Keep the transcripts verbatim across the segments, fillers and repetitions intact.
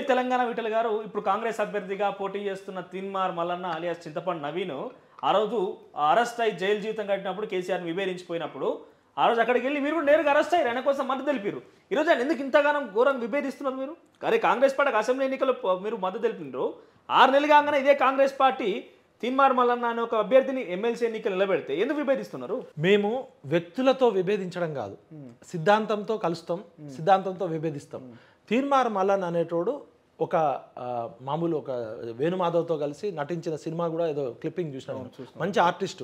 తెలంగాణ విఠల్ గారు ఇప్పుడు కాంగ్రెస్ అభ్యర్థిగా పోటీ చేస్తున్న తీన్మార్ మల్లన్న అలియాస్ చింతపండు నవీన్ ఆ రోజు అరెస్ట్ అయి జైలు జీవితం కట్టినప్పుడు కేసీఆర్ని విభేదించిపోయినప్పుడు ఆ రోజు అక్కడికి వెళ్ళి మీరు కూడా నేరుగా అరెస్ట్ అయ్యారు, ఆయన కోసం మద్దతు తెలిపారు. ఈరోజు ఆయన ఎందుకు ఇంతగానం ఘోరంగా విభేదిస్తున్నారు మీరు? అరే కాంగ్రెస్ పార్టీకి అసెంబ్లీ ఎన్నికలు మీరు మద్దతు తెలిపినారు, ఆరు నెలలు కాగానే ఇదే కాంగ్రెస్ పార్టీ తీన్మార్ మల్లన్న అనే ఒక అభ్యర్థిని ఎమ్మెల్సీ ఎన్నికలు నిలబెడితే ఎందుకు విభేదిస్తున్నారు? మేము వ్యక్తులతో విభేదించడం కాదు, సిద్ధాంతంతో కలుస్తాం, సిద్ధాంతంతో విభేదిస్తాం. తీన్మార్ మల్లన్న అనేటోడు ఒక మామూలు ఒక వేణుమాధవ్తో కలిసి నటించిన సినిమా కూడా ఏదో క్లిప్పింగ్ చూసినాను, మంచి ఆర్టిస్టు.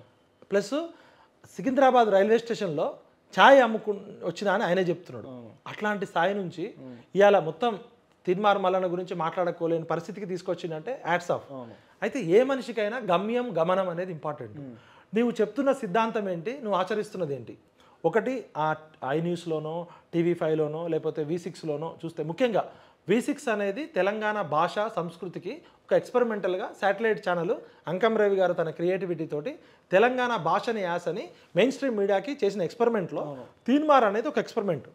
ప్లస్ సికింద్రాబాద్ రైల్వే స్టేషన్లో ఛాయ్ అమ్ముకు వచ్చినా అని ఆయనే చెప్తున్నాడు. అట్లాంటి స్థాయి నుంచి ఇవాళ మొత్తం తీన్మార్ మల్లన్న గురించి మాట్లాడుకోలేని పరిస్థితికి తీసుకొచ్చిందంటే యాడ్స్ ఆఫ్. అయితే ఏ మనిషికైనా గమ్యం గమనం అనేది ఇంపార్టెంట్. నువ్వు చెప్తున్న సిద్ధాంతం ఏంటి, నువ్వు ఆచరిస్తున్నది ఏంటి? ఒకటి ఆ ఐ న్యూస్లోనో టీవీ ఫైవ్లోనో లేకపోతే వి సిక్స్లోనో చూస్తే, ముఖ్యంగా వి సిక్స్ అనేది తెలంగాణ భాష సంస్కృతికి ఒక ఎక్స్పెరిమెంటల్గా శాటిలైట్ ఛానల్ అంకం రవి గారు తన క్రియేటివిటీ తోటి తెలంగాణ భాషని యాసని మెయిన్ స్ట్రీమ్ మీడియాకి చేసిన ఎక్స్పెరిమెంట్లో తీన్మార్ అనేది ఒక ఎక్స్పెరిమెంట్.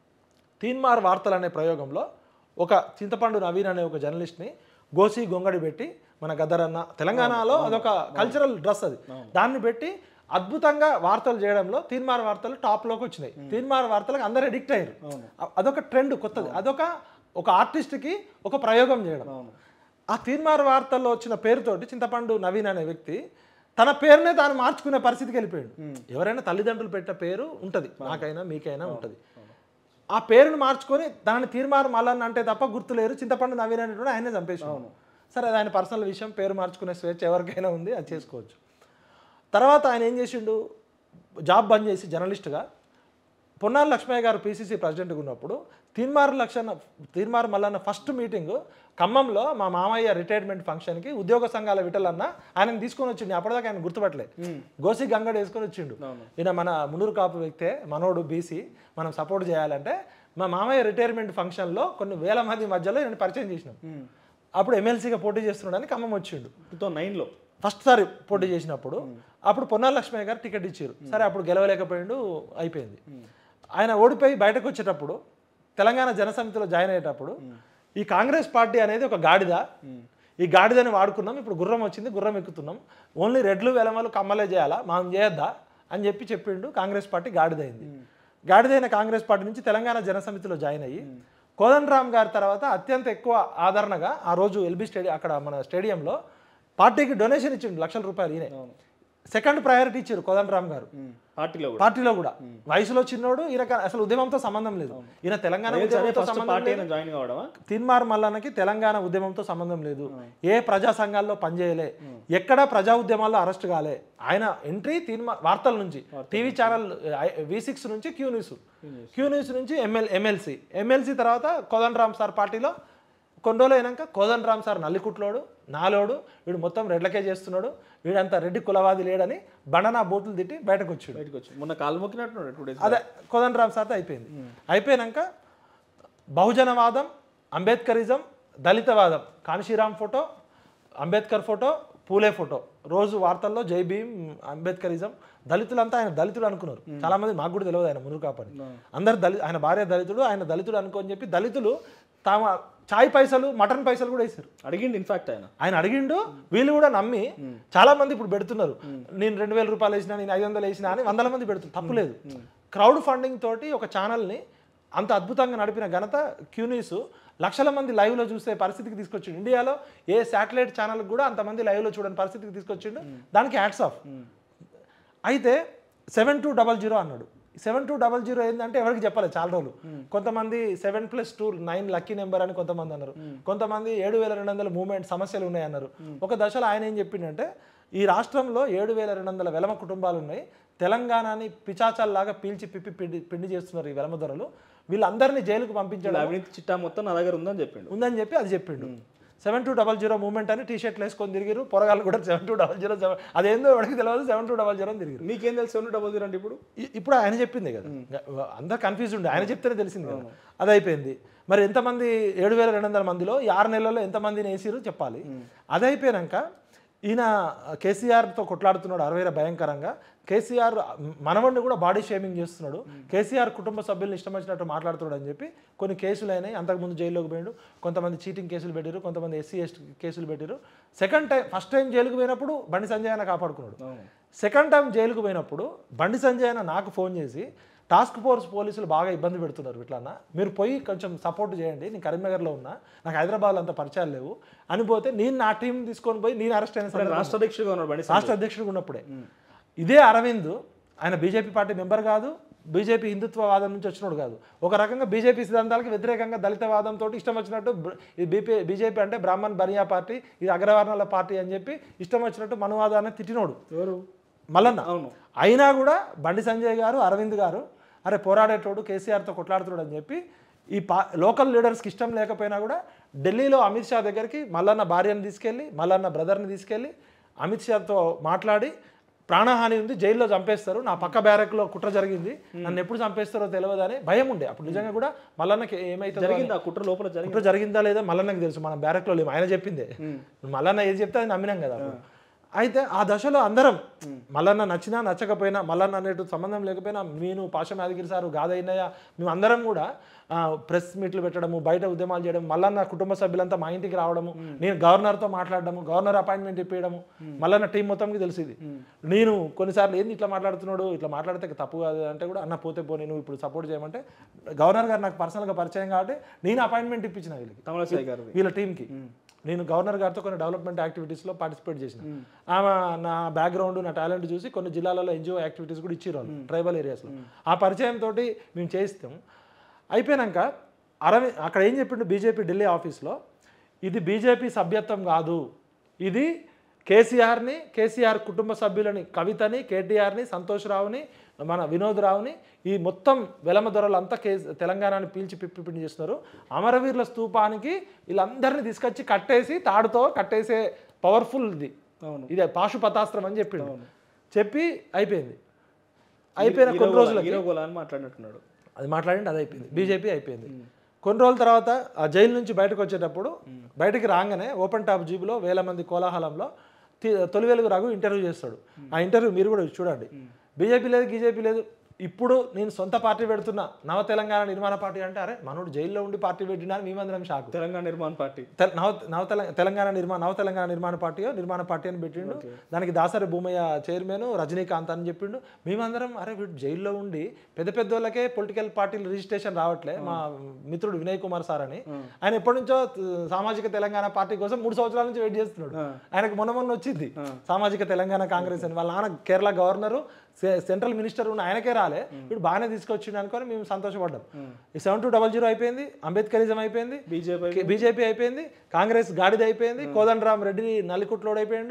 తీన్మార్ వార్తలు అనే ప్రయోగంలో ఒక చింతపండు నవీన్ అనే ఒక జర్నలిస్ట్ని గోసి గొంగడి పెట్టి, మన గద్దరన్న తెలంగాణలో అదొక కల్చరల్ డ్రెస్, అది దాన్ని పెట్టి అద్భుతంగా వార్తలు చేయడంలో తీన్మార్ వార్తలు టాప్లోకి వచ్చినాయి. తీన్మార్ వార్తలకు అందరూ ఎడిక్ట్ అయ్యారు. అదొక ట్రెండ్, కొత్తది, అదొక ఒక ఆర్టిస్ట్కి ఒక ప్రయోగం చేయడం. ఆ తీన్మార్ వార్తల్లో వచ్చిన పేరుతోటి చింతపండు నవీన్ అనే వ్యక్తి తన పేరునే తాను మార్చుకునే పరిస్థితికి వెళ్ళిపోయాడు. ఎవరైనా తల్లిదండ్రులు పెట్టే పేరు ఉంటుంది, నాకైనా మీకైనా ఉంటుంది. ఆ పేరును మార్చుకొని దాన్ని తీన్మార్ మల్లన్న అంటే తప్ప గుర్తులేరు, చింతపండు నవీన్ అనేటువంటి ఆయనే చంపేసాను. సరే, అది ఆయన పర్సనల్ విషయం, పేరు మార్చుకునే స్వేచ్ఛ ఎవరికైనా ఉంది, అది చేసుకోవచ్చు. తర్వాత ఆయన ఏం చేసిండు, జాబ్ బంద్ చేసి జర్నలిస్ట్గా పొన్నాల లక్ష్మయ్య గారు పీసీసీ ప్రెసిడెంట్గా ఉన్నప్పుడు తీన్మార్ లక్షణ తీన్మార్ మల్లన్న ఫస్ట్ మీటింగ్ ఖమ్మంలో మా మామయ్య రిటైర్మెంట్ ఫంక్షన్కి ఉద్యోగ సంఘాల విఠలన్న ఆయనను తీసుకొని వచ్చిండు. అప్పటిదాకా ఆయన గుర్తుపట్టలే, గోసి గంగడు వేసుకొని వచ్చిండు. ఈయన మన మునూరు కాపు వ్యక్తే, మనోడు బీసీ, మనం సపోర్ట్ చేయాలంటే మా మామయ్య రిటైర్మెంట్ ఫంక్షన్లో కొన్ని వేల మంది మధ్యలో నేను పరిచయం చేసినాం. అప్పుడు ఎమ్మెల్సీగా పోటీ చేస్తున్నాడని ఖమ్మం వచ్చిండు. టూ థౌసండ్ నైన్లో ఫస్ట్ సారి పోటీ చేసినప్పుడు అప్పుడు పొన్నాల లక్ష్మయ్య గారు టికెట్ ఇచ్చారు. సరే, అప్పుడు గెలవలేకపోయిండు, అయిపోయింది. ఆయన ఓడిపోయి బయటకు వచ్చేటప్పుడు తెలంగాణ జనసమితిలో జాయిన్ అయ్యేటప్పుడు ఈ కాంగ్రెస్ పార్టీ అనేది ఒక గాడిద, ఈ గాడిదని వాడుకున్నాం, ఇప్పుడు గుర్రం వచ్చింది, గుర్రం ఎక్కుతున్నాం, ఓన్లీ రెడ్లు వెలమలు కమ్మలే చేయాలా, మనం చేయొద్దా అని చెప్పి చెప్పిండు. కాంగ్రెస్ పార్టీ గాడిదైంది. గాడిదైన కాంగ్రెస్ పార్టీ నుంచి తెలంగాణ జనసమితిలో జాయిన్ అయ్యి కోదండరామ్ గారి తర్వాత అత్యంత ఎక్కువ ఆదరణగా ఆ రోజు ఎల్బీ స్టేడియం అక్కడ మన స్టేడియంలో పార్టీకి డొనేషన్ ఇచ్చిండు లక్షల రూపాయలు. ఈయన సెకండ్ ప్రయారిటీ ఇచ్చారు కోదండరామ్ గారు పార్టీలో పార్టీలో కూడా. వయసులో చిన్నోడు, ఈయన అసలు ఉద్యమంతో సంబంధం లేదు. ఈయన తెలంగాణ తీన్మార్ మల్లన్నకి తెలంగాణ ఉద్యమంతో సంబంధం లేదు, ఏ ప్రజా సంఘాల్లో పనిచేయలే, ఎక్కడా ప్రజా ఉద్యమాల్లో అరెస్ట్ కాలే. ఆయన ఎంట్రీ తీన్మార్ వార్తల నుంచి, టీవీ ఛానల్ వి సిక్స్ నుంచి క్యూ న్యూస్, క్యూ న్యూస్ నుంచి ఎంఎల్ ఎమ్మెల్సీ ఎమ్మెల్సీ తర్వాత కోదండరామ్ సార్ పార్టీలో కొన్ని రోజులు అయినాక కోదండరామ్ సార్ నల్లికుట్లోడు, నాలోడు, వీడు మొత్తం రెడ్లకే చేస్తున్నాడు, వీడంతా రెడ్డి కులవాది లేడని బండనా బూతులు తిట్టి బయటకు వచ్చాడు. బయటకు వచ్చి మొన్న కాలు మొక్కినట్టు టూ డేస్ అదే కోదండరామ్ సార్తో అయిపోయింది. అయిపోయినాక బహుజనవాదం, అంబేద్కరిజం, దళితవాదం, Kanshiram photo, Ambedkar photo, Phule photo, రోజు వార్తల్లో జై భీమ్, అంబేద్కరిజం, దళితులంతా ఆయన దళితుడు అనుకున్నారు. చాలా మంది మాకు కూడా తెలియదు ఆయన మునుగు కాపని, అందరు దళిత, ఆయన భార్య దళితుడు, ఆయన దళితుడు అనుకోని చెప్పి దళితులు తామ చాయ్ పైసలు మటన్ పైసలు కూడా వేసారు. అడిగిండు, ఇన్ఫాక్ట్ ఆయన ఆయన అడిగిండు. వీళ్ళు కూడా నమ్మి చాలా మంది ఇప్పుడు పెడుతున్నారు, నేను రెండు వేల రూపాయలు వేసినా, నేను ఐదు వందలు వేసినా అని వందల మంది పెడుతున్నారు. తప్పులేదు. క్రౌడ్ ఫండింగ్ తోటి ఒక ఛానల్ని అంత అద్భుతంగా నడిపిన ఘనత క్యూ న్యూస్. లక్షల మంది లైవ్లో చూసే పరిస్థితికి తీసుకొచ్చిండు. ఇండియాలో ఏ శాటిలైట్ ఛానల్ కూడా అంతమంది లైవ్లో చూడని పరిస్థితికి తీసుకొచ్చిండు. దానికి హ్యాట్స్ ఆఫ్. అయితే సెవెన్ టూ డబల్ జీరో అన్నాడు. సెవెన్ టూ డబల్ జీరో ఏంటంటే ఎవరికి చెప్పలేదు చాలా రోజులు. కొంతమంది seven plus two nine lucky number అని కొంతమంది అన్నారు, కొంతమంది ఏడు వేల రెండు వందల మూవ్మెంట్ సమస్యలు ఉన్నాయన్నారు. ఒక దశలో ఆయన ఏం చెప్పిండంటే, ఈ రాష్ట్రంలో ఏడు వేల రెండు వందల వెలమ కుటుంబాలు ఉన్నాయి, తెలంగాణని పిచాచాల్లాగా పీల్చి పిప్పి పిండి పిండి చేస్తున్నారు ఈ వెలమ ధరలు, వీళ్ళందరినీ జైలుకు పంపించాడు, అవినీతి చిట్టా మొత్తం నా దగ్గర ఉందని చెప్పిండు ఉందని చెప్పి అది చెప్పిండు. Seven two double zero movement అని టీ షర్ట్లు వేసుకొని తిరిగిరు. పొరగాలు కూడా seven two double zero seven అదేందో ఎవరికి తెలియదు, సెవెన్ టూ డబల్ జీరో అని తిరిగిరు. మీకేం తెలుసు సెవెన్ టూ డబల్ జీరో అంటే? ఇప్పుడు ఇప్పుడు ఆయన చెప్పింది కదా, అందరు కన్ఫ్యూజ్ ఉండే, ఆయన చెప్తేనే తెలిసింది కదా. అది అయిపోయింది. మరి ఎంతమంది ఏడు వేల రెండు వందల మందిలో ఈ ఆరు నెలల్లో ఎంతమందిని వేసిరు చెప్పాలి. అది అయిపోయాక ఈయన కేసీఆర్తో కొట్లాడుతున్నాడు అరవైల భయంకరంగా. కేసీఆర్ మనవడిని కూడా బాడీ షేమింగ్ చేస్తున్నాడు, కేసీఆర్ కుటుంబ సభ్యులను ఇష్టం వచ్చినట్టు మాట్లాడుతున్నాడు అని చెప్పి కొన్ని కేసులు అయినాయి. అంతకుముందు జైల్లోకి పోయాడు, కొంతమంది చీటింగ్ కేసులు పెట్టారు, కొంతమంది ఎస్సీ ఎస్టీ కేసులు పెట్టారు. సెకండ్ టైం ఫస్ట్ టైం జైలుకు పోయినప్పుడు బండి సంజయ్ అన్న కాపాడుకున్నాడు. సెకండ్ టైం జైలుకు పోయినప్పుడు బండి సంజయ్ అన్న నాకు ఫోన్ చేసి టాస్క్ ఫోర్స్ పోలీసులు బాగా ఇబ్బంది పెడుతున్నారు ఇట్లా, మీరు పోయి కొంచెం సపోర్ట్ చేయండి, నేను కరీంనగర్లో ఉన్నా, నాకు హైదరాబాద్లో అంత పరిచయాలు లేవు అని పోతే నేను నా టీం తీసుకొని పోయి నేను అరెస్ట్ అయిన రాష్ట్ర అధ్యక్షుడిగా ఉన్నాడు బండి రాష్ట్ర అధ్యక్షుడిగా ఉన్నప్పుడే. ఇదే అరవింద్ ఆయన బీజేపీ పార్టీ మెంబర్ కాదు, బీజేపీ హిందుత్వవాదం నుంచి వచ్చినోడు కాదు, ఒక రకంగా బీజేపీ సిద్ధాంతాలకు వ్యతిరేకంగా దళితవాదంతో ఇష్టం వచ్చినట్టు ఇది బీపీ బీజేపీ అంటే బ్రాహ్మణ్ బనియా పార్టీ, ఇది అగ్రవర్ణాల పార్టీ అని చెప్పి ఇష్టం వచ్చినట్టు మనువాదాన్ని తిట్టినోడు ఎవరు మల్లన్న. అయినా కూడా బండి సంజయ్ గారు అరవింద్ గారు అరే పోరాడేటోడు కేసీఆర్తో కొట్లాడుతున్నాడు అని చెప్పి ఈ పా లోకల్ లీడర్స్కి ఇష్టం లేకపోయినా కూడా ఢిల్లీలో అమిత్ షా దగ్గరికి మల్లన్న భార్యను తీసుకెళ్ళి మల్లన్న బ్రదర్ని తీసుకెళ్ళి అమిత్ షాతో మాట్లాడి ప్రాణహాని ఉంది, జైల్లో చంపేస్తారు, నా పక్క బ్యారెక్లో కుట్ర జరిగింది, నన్ను ఎప్పుడు చంపేస్తారో తెలియదు అని భయం ఉండే. అప్పుడు నిజంగా కూడా మల్లన్నకి ఏమైతే జరిగింది ఆ కుట్ర లోపల కుట్ర జరిగిందా లేదా మల్లన్నకి తెలుసు, మనం బ్యారెక్లో లేము, ఆయన చెప్పిందే, మల్లన్న ఏది చెప్తే అది నమ్మినాం కదా. అయితే ఆ దశలో అందరం మల్లన్న నచ్చినా నచ్చకపోయినా మల్లన్న అనేటు సంబంధం లేకపోయినా నేను పాషం యాదగిరి సారు గాదైనయ్య మేము అందరం కూడా ప్రెస్ మీట్లు పెట్టడము, బయట ఉద్యమాలు చేయడం, మల్లన్న కుటుంబ సభ్యులంతా మా ఇంటికి రావడము, నేను గవర్నర్తో మాట్లాడడము, గవర్నర్ అపాయింట్మెంట్ ఇప్పించడము, మల్లన్న టీం మొత్తంకి తెలిసింది. నేను కొన్నిసార్లు ఏంది ఇట్లా మాట్లాడుతున్నాడు, ఇట్లా మాట్లాడితే తప్పు కాదు అంటే కూడా అన్న పోతే పో నేను ఇప్పుడు సపోర్ట్ చేయమంటే గవర్నర్ గారు నాకు పర్సనల్గా పరిచయం కాబట్టి నేను అపాయింట్మెంట్ ఇప్పించిన వీళ్ళకి తమిళసాయి గారు వీళ్ళ టీంకి. నేను గవర్నర్ గారితో కొన్ని డెవలప్మెంట్ యాక్టివిటీస్లో పార్టిసిపేట్ చేసిన, ఆమె నా బ్యాక్గ్రౌండ్ నా టాలెంట్ చూసి కొన్ని జిల్లాలలో ఎన్జిఓ యాక్టివిటీస్ కూడా ఇచ్చారు వాళ్ళు ట్రైబల్ ఏరియాస్లో. ఆ పరిచయం తోటి మేము చేయిస్తాం. అయిపోయాక అరవింద్ అక్కడ ఏం చెప్పిండు బీజేపీ ఢిల్లీ ఆఫీస్లో, ఇది బీజేపీ సభ్యత్వం కాదు, ఇది కేసీఆర్ని కేసీఆర్ కుటుంబ సభ్యులని కవితని కేటీఆర్ని సంతోష్ రావుని మన వినోద్ రావుని ఈ మొత్తం వెలమ దొరలంతా కే తెలంగాణని పీల్చి పిప్పి పిండి చేస్తున్నారు, అమరవీరుల స్తూపానికి వీళ్ళందరినీ తీసుకొచ్చి కట్టేసి తాడుతో కట్టేసే పవర్ఫుల్ ఇది ఇదే పాశుపతాస్త్రం అని చెప్పిండు. చెప్పి అయిపోయింది. అయిపోయిన కొన్ని రోజులకి మాట్లాడినట్టున్నాడు, అది మాట్లాడింది, అది అయిపోయింది, బీజేపీ అయిపోయింది. కొన్ని రోజుల తర్వాత ఆ జైలు నుంచి బయటకు వచ్చేటప్పుడు బయటికి రాగానే ఓపెన్ టాప్ జీబులో వేల మంది కోలాహలంలో తొలి వెలుగు రఘు ఇంటర్వ్యూ చేస్తాడు. ఆ ఇంటర్వ్యూ మీరు కూడా చూడండి. బీజేపీ లేదు బీజేపీ లేదు, ఇప్పుడు నేను సొంత పార్టీ పెడుతున్నా నవ తెలంగాణ నిర్మాణ పార్టీ అంటే అరే మనోడు జైల్లో ఉండి పార్టీ పెట్టినా మేమందరం షాక్. తెలంగాణ నిర్మాణ పార్టీ నవ నవ తెలంగాణ నిర్మాణ నవ తెలంగాణ నిర్మాణ పార్టీయో నిర్మాణ పార్టీ అని పెట్టిండు. దానికి దాసరి భూమయ్య చైర్మన్ రజనీకాంత్ అని చెప్పిండు. మేమందరం అరే వీడు జైల్లో ఉండి పెద్ద పెద్ద వాళ్ళకే పొలిటికల్ పార్టీలు రిజిస్ట్రేషన్ రావట్లే. మా మిత్రుడు వినయ్ కుమార్ సార్ అని ఆయన ఎప్పటి నుంచో సామాజిక తెలంగాణ పార్టీ కోసం మూడు సంవత్సరాల నుంచి వెయిట్ చేస్తున్నాడు. ఆయనకు మొన్న మొన్న వచ్చింది సామాజిక తెలంగాణ కాంగ్రెస్ అని. వాళ్ళ నాన్న కేరళ గవర్నరు సెంట్రల్ మినిస్టర్ ఉన్న ఆయనకే రాలే, వీడు బాగానే తీసుకొచ్చిండు అనుకొని మేము సంతోషపడ్డాం. ఈ సెవెన్ టూ డబల్ జీరో అయిపోయింది, అంబేద్కరిజం అయిపోయింది, బీజేపీ బీజేపీ అయిపోయింది, కాంగ్రెస్ గాడిద అయిపోయింది, కోదండరామ్ రెడ్డి నల్లికుట్లోడు అయిపోయిండు.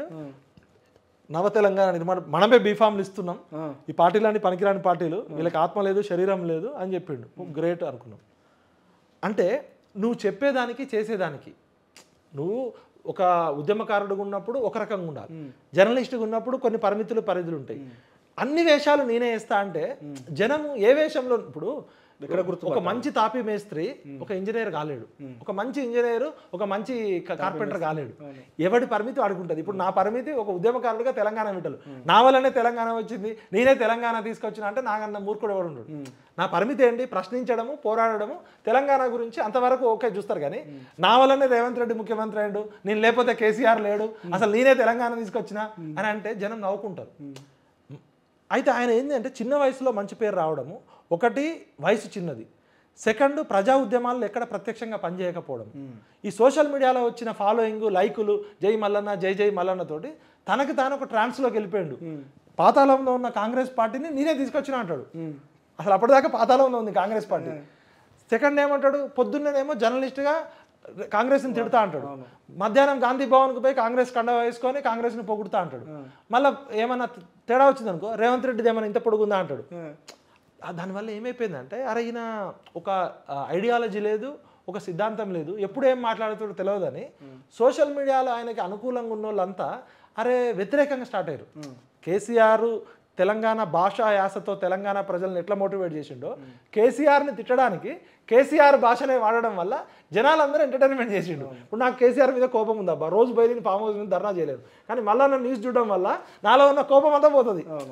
నవ తెలంగాణ నిర్మాణం మనమే బీఫామ్లు ఇస్తున్నాం, ఈ పార్టీలన్నీ పనికిరాని పార్టీలు, వీళ్ళకి ఆత్మ లేదు శరీరం లేదు అని చెప్పిండు. గ్రేట్ అనుకున్నాం. అంటే నువ్వు చెప్పేదానికి చేసేదానికి నువ్వు ఒక ఉద్యమకారుడుగా ఉన్నప్పుడు ఒక రకంగా ఉండాలి, జర్నలిస్టుగా ఉన్నప్పుడు కొన్ని పరిమితులు పరిధులు ఉంటాయి. అన్ని వేషాలు నేనే వేస్తా అంటే జనము ఏ వేషంలో ఇప్పుడు ఇక్కడ గుర్తు ఒక మంచి తాపీ మేస్త్రి ఒక ఇంజనీర్ కాలేడు, ఒక మంచి ఇంజనీర్ ఒక మంచి కార్పెంటర్ కాలేడు. ఎవడి పరిమితి వాడుకుంటుంది. ఇప్పుడు నా పరిమితి ఒక ఉద్యమకారుడుగా తెలంగాణ వింటలు, నా వల్లనే తెలంగాణ వచ్చింది, నేనే తెలంగాణ తీసుకొచ్చిన అంటే నాకన్నా మూర్ఖుడు ఎవడు ఉండడు. నా పరిమితి ఏంటి? ప్రశ్నించడము, పోరాడము, తెలంగాణ గురించి అంతవరకు ఓకే చూస్తారు. కానీ నా వల్లనే రేవంత్ రెడ్డి ముఖ్యమంత్రి అయ్యాడు, నేను లేకపోతే కేసీఆర్ లేడు, అసలు నేనే తెలంగాణ తీసుకొచ్చిన అని అంటే జనం నవ్వుకుంటారు. అయితే ఆయన ఏంటంటే చిన్న వయసులో మంచి పేరు రావడము ఒకటి, వయసు చిన్నది. సెకండ్, ప్రజా ఉద్యమాల్లో ఎక్కడ ప్రత్యక్షంగా పనిచేయకపోవడం. ఈ సోషల్ మీడియాలో వచ్చిన ఫాలోయింగ్, లైకులు, జై మల్లన్న జై జై మల్లన్న తోటి తనకి తాను ఒక ట్రాన్స్లోకి వెళ్ళిపోయాడు. పాతాళంలో ఉన్న కాంగ్రెస్ పార్టీని నేనే తీసుకొచ్చిన అంటాడు. అసలు అప్పటిదాకా పాతాళంలో ఉంది కాంగ్రెస్ పార్టీ. సెకండ్ ఏమంటాడు, పొద్దున్నేమో జర్నలిస్ట్గా కాంగ్రెస్ని తిడతా అంటాడు, మధ్యాహ్నం గాంధీ భవన్కు పోయి కాంగ్రెస్ కండ వేసుకొని కాంగ్రెస్ని పొగుడుతా అంటాడు. మళ్ళీ ఏమన్నా తేడా వచ్చింది అనుకో, రేవంత్ రెడ్డిది ఏమైనా ఇంత పొడుగుందా అంటాడు. దానివల్ల ఏమైపోయిందంటే అరే ఈయన ఒక ఐడియాలజీ లేదు, ఒక సిద్ధాంతం లేదు, ఎప్పుడు ఏం మాట్లాడుతాడో తెలియదని సోషల్ మీడియాలో ఆయనకి అనుకూలంగా ఉన్న వాళ్ళంతా అరే వ్యతిరేకంగా స్టార్ట్ అయ్యారు. కేసీఆర్ తెలంగాణ భాషా యాసతో తెలంగాణ ప్రజలను ఎట్లా మోటివేట్ చేసిండో కేసీఆర్ని తిట్టడానికి కేసీఆర్ భాషనే వాడడం వల్ల జనాలందరూ ఎంటర్టైన్మెంట్ చేసిండు. ఇప్పుడు నాకు కేసీఆర్ మీద కోపం ఉందబ్బా, రోజు బయలుని ఫామ్ హౌస్ మీద ధర్నా చేయలేదు, కానీ మళ్ళీ నన్ను న్యూస్ చూడడం వల్ల నాలో ఉన్న కోపం అంతా పోతుంది.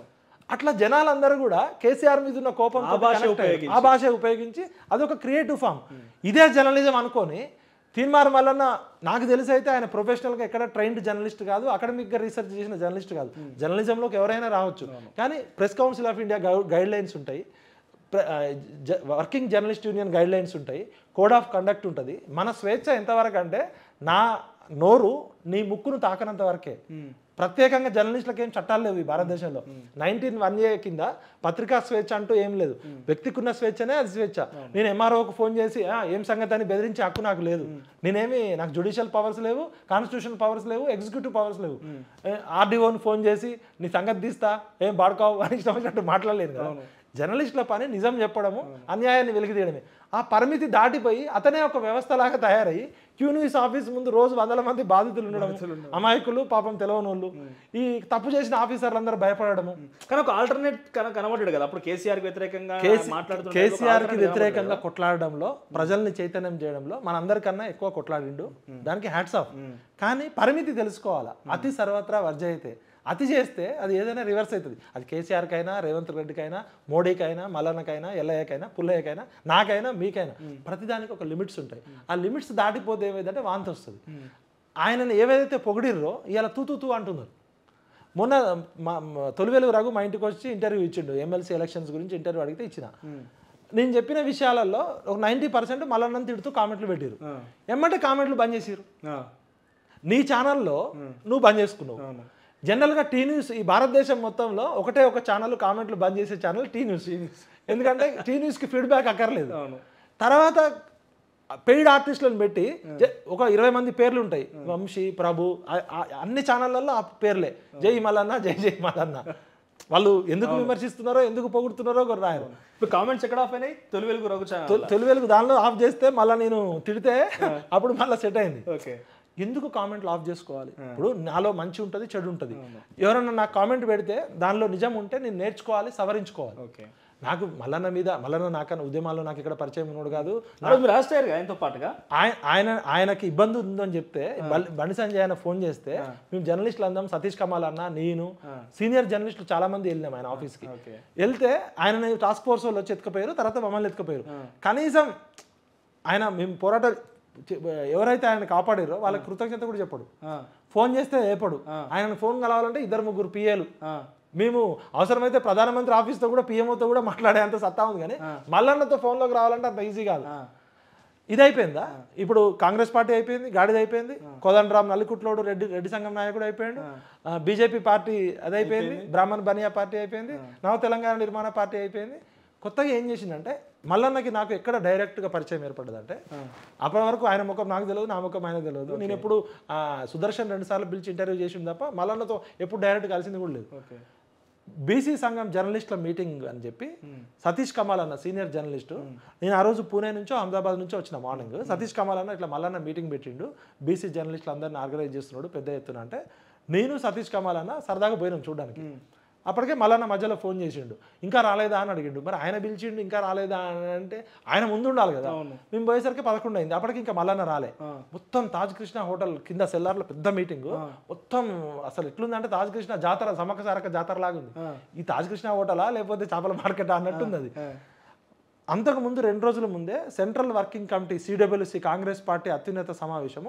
అట్లా జనాలందరూ కూడా కేసీఆర్ మీద ఉన్న కోపం ఆ భాష ఉపయోగించి ఆ భాష ఉపయోగించి అదొక క్రియేటివ్ ఫామ్. ఇదే జర్నలిజం అనుకొని తీన్మార్ మల్లన్న నాకు తెలిసి అయితే ఆయన ప్రొఫెషనల్గా ఎక్కడ ట్రైన్డ్ జర్నలిస్ట్ కాదు, అకాడమిక్గా రీసెర్చ్ చేసిన జర్నలిస్ట్ కాదు. జర్నలిజంలోకి ఎవరైనా రావచ్చు, కానీ press council of India guidelines ఉంటాయి, working journalist union guidelines ఉంటాయి, కోడ్ ఆఫ్ కండక్ట్ ఉంటుంది. మన స్వేచ్ఛ ఎంతవరకు అంటే నా నోరు నీ ముక్కును తాకనంత వరకే. ప్రత్యేకంగా జర్నలిస్టులకు ఏం చట్టాలు లేవు ఈ భారతదేశంలో. నైన్టీన్ వన్ ఏ కింద పత్రికా స్వేచ్ఛ అంటూ ఏం లేదు. వ్యక్తికి ఉన్న స్వేచ్ఛనే అది స్వేచ్ఛ. నేను ఎంఆర్ఓకి ఫోన్ చేసి ఏం సంగతి అని బెదిరించే హక్కు నాకు లేదు. నేనేమి నాకు జ్యుడిషియల్ పవర్స్ లేవు, కాన్స్టిట్యూషనల్ పవర్స్ లేవు, ఎగ్జిక్యూటివ్ పవర్స్ లేవు. ఆర్డీఓని ఫోన్ చేసి నీ సంగతి తీస్తా ఏం బాడుకావు అని ఇష్టం వచ్చినట్టు మాట్లాడలేదు కదా. జర్నలిస్టుల పని నిజం చెప్పడము, అన్యాయాన్ని వెలికితీయడమే. ఆ పరిమితి దాటిపోయి అతనే ఒక వ్యవస్థలాగా తయారయ్యి క్యూ న్యూస్ ఆఫీస్ ముందు రోజు వందల మంది బాధితులు ఉండడం, అమాయకులు పాపం తెలవని వాళ్ళు, ఈ తప్పు చేసిన ఆఫీసర్లు అందరూ భయపడము. కానీ ఒక ఆల్టర్నేట్ కనబడ్డాడు కదా అప్పుడు కేసీఆర్ కి వ్యతిరేకంగా కేసీఆర్ కి వ్యతిరేకంగా కొట్లాడడంలో, ప్రజల్ని చైతన్యం చేయడంలో మనందరికన్నా ఎక్కువ కొట్లాడిండు. దానికి హ్యాట్స్ ఆఫ్. కానీ పరిమితి తెలుసుకోవాలా. అతి సర్వత్రా వర్జయితే. అతి చేస్తే అది ఏదైనా రివర్స్ అవుతుంది. అది కేసీఆర్కైనా, రేవంత్ రెడ్డికైనా, మోడీకైనా, మల్లన్నకైనా, ఎల్లయ్యకైనా, పుల్లయ్యకైనా, నాకైనా, మీకైనా ప్రతిదానికి ఒక లిమిట్స్ ఉంటాయి. ఆ లిమిట్స్ దాటిపోతే ఏమైందంటే వాంతి వస్తుంది. ఆయనను ఏవైతే పొగిడిర్రో ఇవాళ తూ తూ తూ అంటున్నారు. మొన్న తొలివేలు రఘు మా ఇంటికి వచ్చి ఇంటర్వ్యూ ఇచ్చిండు. ఎమ్మెల్సీ ఎలక్షన్స్ గురించి ఇంటర్వ్యూ అడిగితే ఇచ్చిన. నేను చెప్పిన విషయాలలో ఒక నైంటీ పర్సెంట్ మల్లన్నను తిడుతూ కామెంట్లు పెట్టారు. ఏమంటే కామెంట్లు బంద్ చేసారు. నీ ఛానల్లో నువ్వు బంద్ చేసుకున్నావు. జనరల్గా టీ న్యూస్ ఈ భారతదేశం మొత్తంలో ఒకటే ఒక ఛానల్ కామెంట్లు బంద్ చేసే ఛానల్ టీ న్యూస్. ఎందుకంటే టీ న్యూస్కి ఫీడ్బ్యాక్ అక్కర్లేదు. తర్వాత పెయిడ్ ఆర్టిస్టులను పెట్టి ఒక ఇరవై మంది పేర్లు ఉంటాయి, వంశీ, ప్రభు, అన్ని ఛానళ్ళల్లో ఆ పేర్లే జై మల్లన్న, జై జై మల్లన్న. వాళ్ళు ఎందుకు విమర్శిస్తున్నారో ఎందుకు పొగుడుతున్నారో కూడా రాయరు. ఇప్పుడు కామెంట్స్ ఎక్కడ ఆఫ్ అయినాయి? తొలివేలుగు రఘు తొలివేలుగు దానిలో ఆఫ్ చేస్తే మళ్ళీ నేను తిడితే అప్పుడు మళ్ళీ సెట్ అయింది. ఓకే, ఎందుకు కామెంట్లు ఆఫ్ చేసుకోవాలి? ఇప్పుడు నాలో మంచి ఉంటుంది, చెడు ఉంటుంది. ఎవరన్నా నాకు కామెంట్ పెడితే దానిలో నిజం ఉంటే నేను నేర్చుకోవాలి, సవరించుకోవాలి. ఓకే, నాకు మల్లన్న మీద మల్లన్న నాకన్నా ఉద్యమాల్లో నాకు ఇక్కడ పరిచయం ఉన్నాడు కాదు. ఆయనతో పాటుగా ఆయన ఆయన ఆయనకి ఇబ్బంది ఉందని చెప్తే బండి సంజయ్ ఆయన ఫోన్ చేస్తే మేము జర్నలిస్టులు అందాం, సతీష్ కమాల్ అన్న, నేను, సీనియర్ జర్నలిస్టులు చాలా మంది వెళ్ళినాం ఆయన ఆఫీస్కి. వెళ్తే ఆయన టాస్క్ ఫోర్స్ వాళ్ళు వచ్చి ఎత్తుకపోయారు, తర్వాత మమ్మల్ని ఎత్తుకపోయారు. కనీసం ఆయన మేము పోరాట ఎవరైతే ఆయన కాపాడారో వాళ్ళకి కృతజ్ఞత కూడా చెప్పడు. ఫోన్ చేస్తే చెప్పడు. ఆయన ఫోన్ కలవాలంటే ఇద్దరు ముగ్గురు పిఏలు. మేము అవసరమైతే ప్రధానమంత్రి ఆఫీస్తో కూడా పిఎంఓతో కూడా మాట్లాడే అంత సత్తా ఉంది. కానీ మల్లన్నతో ఫోన్లోకి రావాలంటే అంత ఈజీ కాదు. ఇది అయిపోయిందా? ఇప్పుడు కాంగ్రెస్ పార్టీ అయిపోయింది, గాడిది అయిపోయింది, కోదండరామ్ నల్లికుట్లోడు రెడ్డి రెడ్డి సంఘం నాయకుడు అయిపోయాడు, బీజేపీ పార్టీ అది అయిపోయింది, బ్రాహ్మణ్ బనియా పార్టీ అయిపోయింది, నవ తెలంగాణ నిర్మాణ పార్టీ అయిపోయింది. కొత్తగా ఏం చేసిందంటే మల్లన్నకి నాకు ఎక్కడ డైరెక్ట్గా పరిచయం ఏర్పడ్డదంటే అప్పటి వరకు ఆయన ముఖం నాకు తెలియదు, నా ముఖం ఆయన తెలియదు. నేను ఎప్పుడు సుదర్శన్ రెండు సార్లు పిలిచి ఇంటర్వ్యూ చేసింది తప్ప మల్లన్నతో ఎప్పుడు డైరెక్ట్ కలిసింది కూడా లేదు. బీసీ సంఘం జర్నలిస్టుల మీటింగ్ అని చెప్పి సతీష్ కమాల్ అన్న సీనియర్ జర్నలిస్టు, నేను ఆ రోజు పూణే నుంచో అహ్మదాబాద్ నుంచో వచ్చిన మార్నింగ్. సతీష్ కమాల్ అన్న ఇట్లా మల్లన్న మీటింగ్ పెట్టిండు, బీసీ జర్నలిస్టులు అందరిని ఆర్గనైజ్ చేస్తున్నాడు పెద్ద ఎత్తున అంటే నేను సతీష్ కమాల్ అన్న సరదాగా పోయినాం చూడడానికి. అప్పటికే మల్లన్న మధ్యలో ఫోన్ చేసిండు, ఇంకా రాలేదా అని అడిగిండు. మరి ఆయన పిలిచిండు ఇంకా రాలేదా అని అంటే ఆయన ముందు ఉండాలి కదా. మేము పోయేసరికి పదకొండు అయింది, అప్పటికి ఇంకా మల్లన్న రాలే. మొత్తం తాజ్ కృష్ణ హోటల్ కింద సెల్లార్లో పెద్ద మీటింగ్. మొత్తం అసలు ఎట్లుందంటే తాజ్ కృష్ణ జాతర, సమక సారక జాతర లాగా ఉంది. ఈ తాజ్ కృష్ణ హోటలా లేకపోతే చేపల మార్కెట్ అన్నట్టుంది అది. అంతకు ముందు రెండు రోజుల ముందే central working committee CWC Congress party అత్యున్నత సమావేశము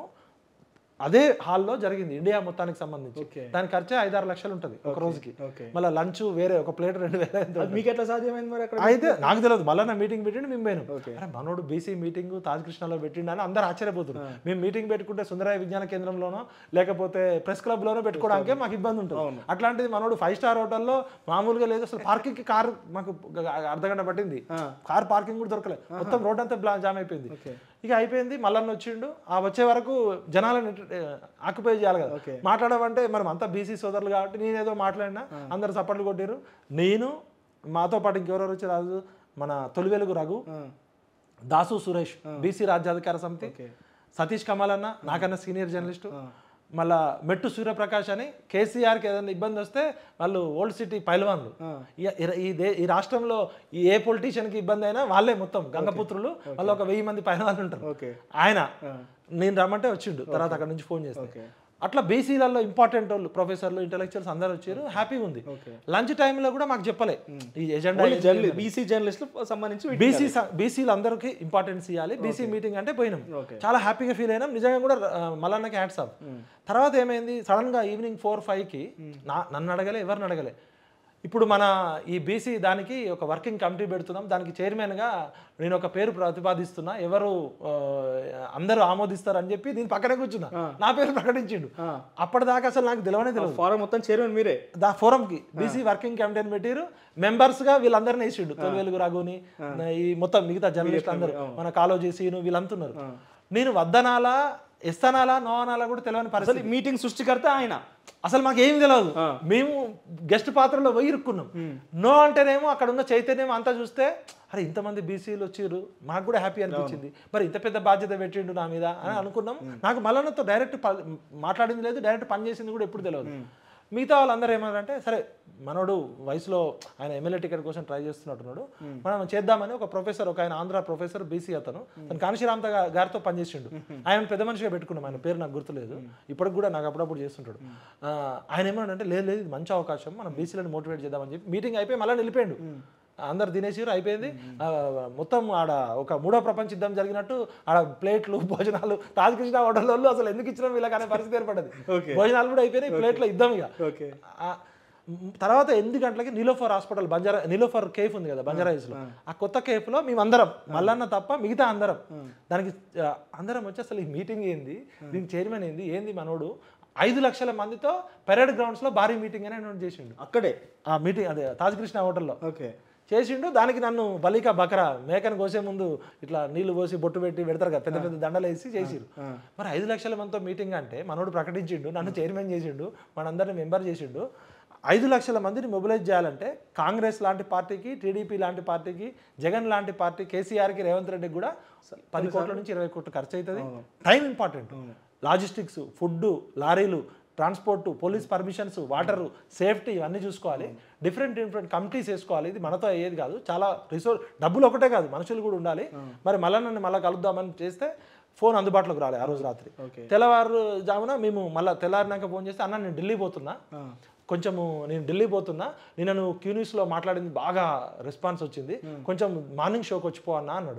అదే హాల్లో జరిగింది, ఇండియా మొత్తానికి సంబంధించి. దాని ఖర్చు ఐదారు లక్షలు ఉంటుంది ఒక రోజుకి. మళ్ళీ లంచ్ వేరే ఒక ప్లేట్ రెండు వేల. మీకు ఎట్లా సాధ్యమైంది మరి? అయితే నాకు తెలియదు, మళ్ళీ నా మీటింగ్ పెట్టిండు, మేము పోయినాం. అరే మనోడు బీసీ మీటింగ్ తాజ్ కృష్ణలో పెట్టిండు అని అందరు ఆశ్చర్యపోతున్నారు. మేము మీటింగ్ పెట్టుకుంటే సుందరయ్య విజ్ఞాన కేంద్రంలోనో లేకపోతే ప్రెస్ క్లబ్ లోనో పెట్టుకోవడానికే మాకు ఇబ్బంది ఉంటుంది. అట్లాంటిది మనోడు ఫైవ్ స్టార్ హోటల్లో మామూలుగా లేదు, అసలు పార్కింగ్ కి కార్ మాకు అర్ధగంట పట్టింది, కార్ పార్కింగ్ కూడా దొరకలేదు, మొత్తం రోడ్ అంతా జామ్ అయిపోయింది. ఇక అయిపోయింది, మల్లన్న వచ్చిండు. ఆ వచ్చే వరకు జనాలను ఆక్యుపై చేయాలి కదా. మాట్లాడమంటే మనం అంతా బీసీ సోదరులు కాబట్టి నేనేదో మాట్లాడినా అందరు సపోర్ట్లు కొట్టారు. నేను మాతో పాటు ఇంకెవరెవరు వచ్చి రాజు, మన తొలివేలుగు రఘు, దాసు సురేష్ బీసీ రాజ్యాధికార సమితి, సతీష్ కమాల్ అన్న నాకన్నా సీనియర్ జర్నలిస్టు, మళ్ళా మెట్టు సూర్యప్రకాష్ అని కేసీఆర్కి ఏదైనా ఇబ్బంది వస్తే వాళ్ళు ఓల్డ్ సిటీ పైల్వాన్లు. ఈ ఈ రాష్ట్రంలో ఏ పొలిటీషియన్కి ఇబ్బంది అయినా వాళ్ళే మొత్తం గంగపుత్రులు, వాళ్ళు ఒక వెయ్యి మంది పైల్వాన్లు ఉంటారు. ఆయన నేను రమ్మంటే వచ్చిండు, తర్వాత అక్కడ నుంచి ఫోన్ చేస్తే అట్లా బీసీలలో ఇంపార్టెంట్ వాళ్ళు ప్రొఫెసర్లు ఇంటెలెక్చువల్స్ అందరూ వచ్చారు, హ్యాపీగా ఉంది. లంచ్ టైంలో కూడా మాకు చెప్పలే ఈ ఎజెండా బీసీ జర్నలిస్టులకు సంబంధించి బీసీ బీసీలు అందరికీ ఇంపార్టెన్స్ ఇవ్వాలి, బీసీ మీటింగ్ అంటే పోయినాం, చాలా హ్యాపీగా ఫీల్ అయినాం. నిజంగా కూడా మల్లన్నకి హ్యాట్స్ ఆఫ్. తర్వాత ఏమైంది, సడన్గా ఈవినింగ్ ఫోర్ ఫైవ్కి నా నన్ను అడగలే, ఎవరిని అడగలే. ఇప్పుడు మన ఈ బీసీ దానికి ఒక వర్కింగ్ కమిటీ పెడుతున్నాం, దానికి చైర్మన్గా నేను ఒక పేరు ప్రతిపాదిస్తున్నా, ఎవరు అందరూ ఆమోదిస్తారు అని చెప్పి దీని పక్కనే కూర్చున్నా, నా పేరు ప్రకటించిండు. అప్పటిదాకా అసలు నాకు తెలియనే తెలియదు. ఫోరం మొత్తం చైర్మన్ మీరే. దా ఫోరంకి బీసీ వర్కింగ్ కమిటీ పెట్టారు, మెంబర్స్గా వీళ్ళందరినీ వేసిండు. తొలివెలుగు రఘుని, ఈ మొత్తం మిగతా జర్నలిస్ట్ అందరూ, మన కాలోజీ సీను వీళ్ళంతున్నారు. నేను వద్దనాలా ఎస్తనాలా నో అనాలా కూడా తెలియని పరిస్థితి. మీటింగ్ సృష్టికర్త ఆయన, అసలు మాకు ఏం తెలియదు. మేము గెస్ట్ పాత్రలో పోయి ఇరుక్కున్నాం. నో అంటేనేమో అక్కడ ఉన్న చైతన్యం అంతా చూస్తే అరే ఇంతమంది బీసీలు వచ్చిర్రు, మాకు కూడా హ్యాపీ అనిపించింది, మరి ఇంత పెద్ద బాధ్యత పెట్టిండు నా మీద అని అనుకున్నాం. నాకు మల్లన్నతో డైరెక్ట్ మాట్లాడింది లేదు, డైరెక్ట్ పని చేసింది కూడా ఎప్పుడు తెలియదు. మిగతా వాళ్ళందరూ ఏమన్నారంటే సరే మనోడు వయసులో ఆయన ఎమ్మెల్యే టికెట్ కోసం ట్రై చేస్తున్నట్టున్నాడు, మనం చేద్దామని ఒక ప్రొఫెసర్, ఒక ఆయన ఆంధ్ర ప్రొఫెసర్ బీసీ అతను, తను కాశీరామ్ గారితో పనిచేసిండు. ఆయన పెద్ద మనిషిగా పెట్టుకున్నాం, ఆయన పేరు నాకు గుర్తులేదు, ఇప్పటికి కూడా నాకు అప్పుడప్పుడు చేస్తుంటాడు. ఆయన ఏమన్నాడంటే లేదు లేదు ఇది మంచి అవకాశం, మనం బీసీలను మోటివేట్ చేద్దామని చెప్పి మీటింగ్ అయిపోయి మళ్ళీ నిలిపోయాడు. అందరు తినేసారు, అయిపోయింది. మొత్తం ఆడ ఒక మూడో ప్రపంచ యుద్ధం జరిగినట్టు ఆడ ప్లేట్లు భోజనాలు రాజకృష్ణ హోటల్లో అసలు ఎందుకు ఇచ్చినాం వీళ్ళకి అనే పరిస్థితి ఏర్పడ్డది. భోజనాలు కూడా అయిపోయినాయి, ప్లేట్లో యుద్ధం. ఇక తర్వాత ఎనిమిది గంటలకి నీలోఫర్ హాస్పిటల్ బంజారా నీలోఫర్ కేఫ్ ఉంది కదా బంజారా హిల్స్లో, ఆ కొత్త కేఫ్లో మేము అందరం మల్లన్న తప్ప మిగతా అందరం దానికి అందరం వచ్చి అసలు ఈ మీటింగ్ ఏంది, దీనికి చైర్మన్ ఏంది ఏంది మనోడు ఐదు లక్షల మందితో పెరేడ్ గ్రౌండ్స్లో భారీ మీటింగ్ అని అనౌన్స్ చేసిండు. అక్కడే ఆ మీటింగ్ అదే తాజ్కృష్ణ హోటల్లో ఓకే చేసిండు. దానికి నన్ను బలికా బకరా మేకను కోసే ముందు ఇట్లా నీళ్లు పోసి బొట్టు పెట్టి పెడతారు కదా, పెద్ద పెద్ద దండలు వేసి చేసిరు. మరి ఐదు లక్షల మందితో మీటింగ్ అంటే మనోడు ప్రకటించిండు, నన్ను చైర్మన్ చేసిండు, మనందరిని మెంబర్ చేసిండు. ఐదు లక్షల మందిని మొబిలైజ్ చేయాలంటే కాంగ్రెస్ లాంటి పార్టీకి, టీడీపీ లాంటి పార్టీకి, జగన్ లాంటి పార్టీ, కేసీఆర్కి, రేవంత్ రెడ్డికి కూడా పది కోట్ల నుంచి ఇరవై కోట్లు ఖర్చు అవుతుంది. టైం ఇంపార్టెంట్, లాజిస్టిక్స్, ఫుడ్, లారీలు, transport, police permissions, water, safety ఇవన్నీ చూసుకోవాలి. డిఫరెంట్ డిఫరెంట్ కమిటీస్ వేసుకోవాలి. ఇది మనతో అయ్యేది కాదు, చాలా రిసోర్స్, డబ్బులు ఒకటే కాదు మనుషులు కూడా ఉండాలి. మరి మళ్ళీ నన్ను మళ్ళీ కలుద్దామని చేస్తే ఫోన్ అందుబాటులోకి రాలే ఆ రోజు రాత్రి. తెల్లవారు జామున మేము మళ్ళీ తెల్లారినాక ఫోన్ చేస్తే అన్న నేను ఢిల్లీ పోతున్నా, కొంచెము నేను ఢిల్లీ పోతున్నా, నేను నువ్వు క్యూ న్యూస్లో మాట్లాడింది బాగా రెస్పాన్స్ వచ్చింది, కొంచెం మార్నింగ్ షోకి వచ్చిపో అన్నా అన్నాడు.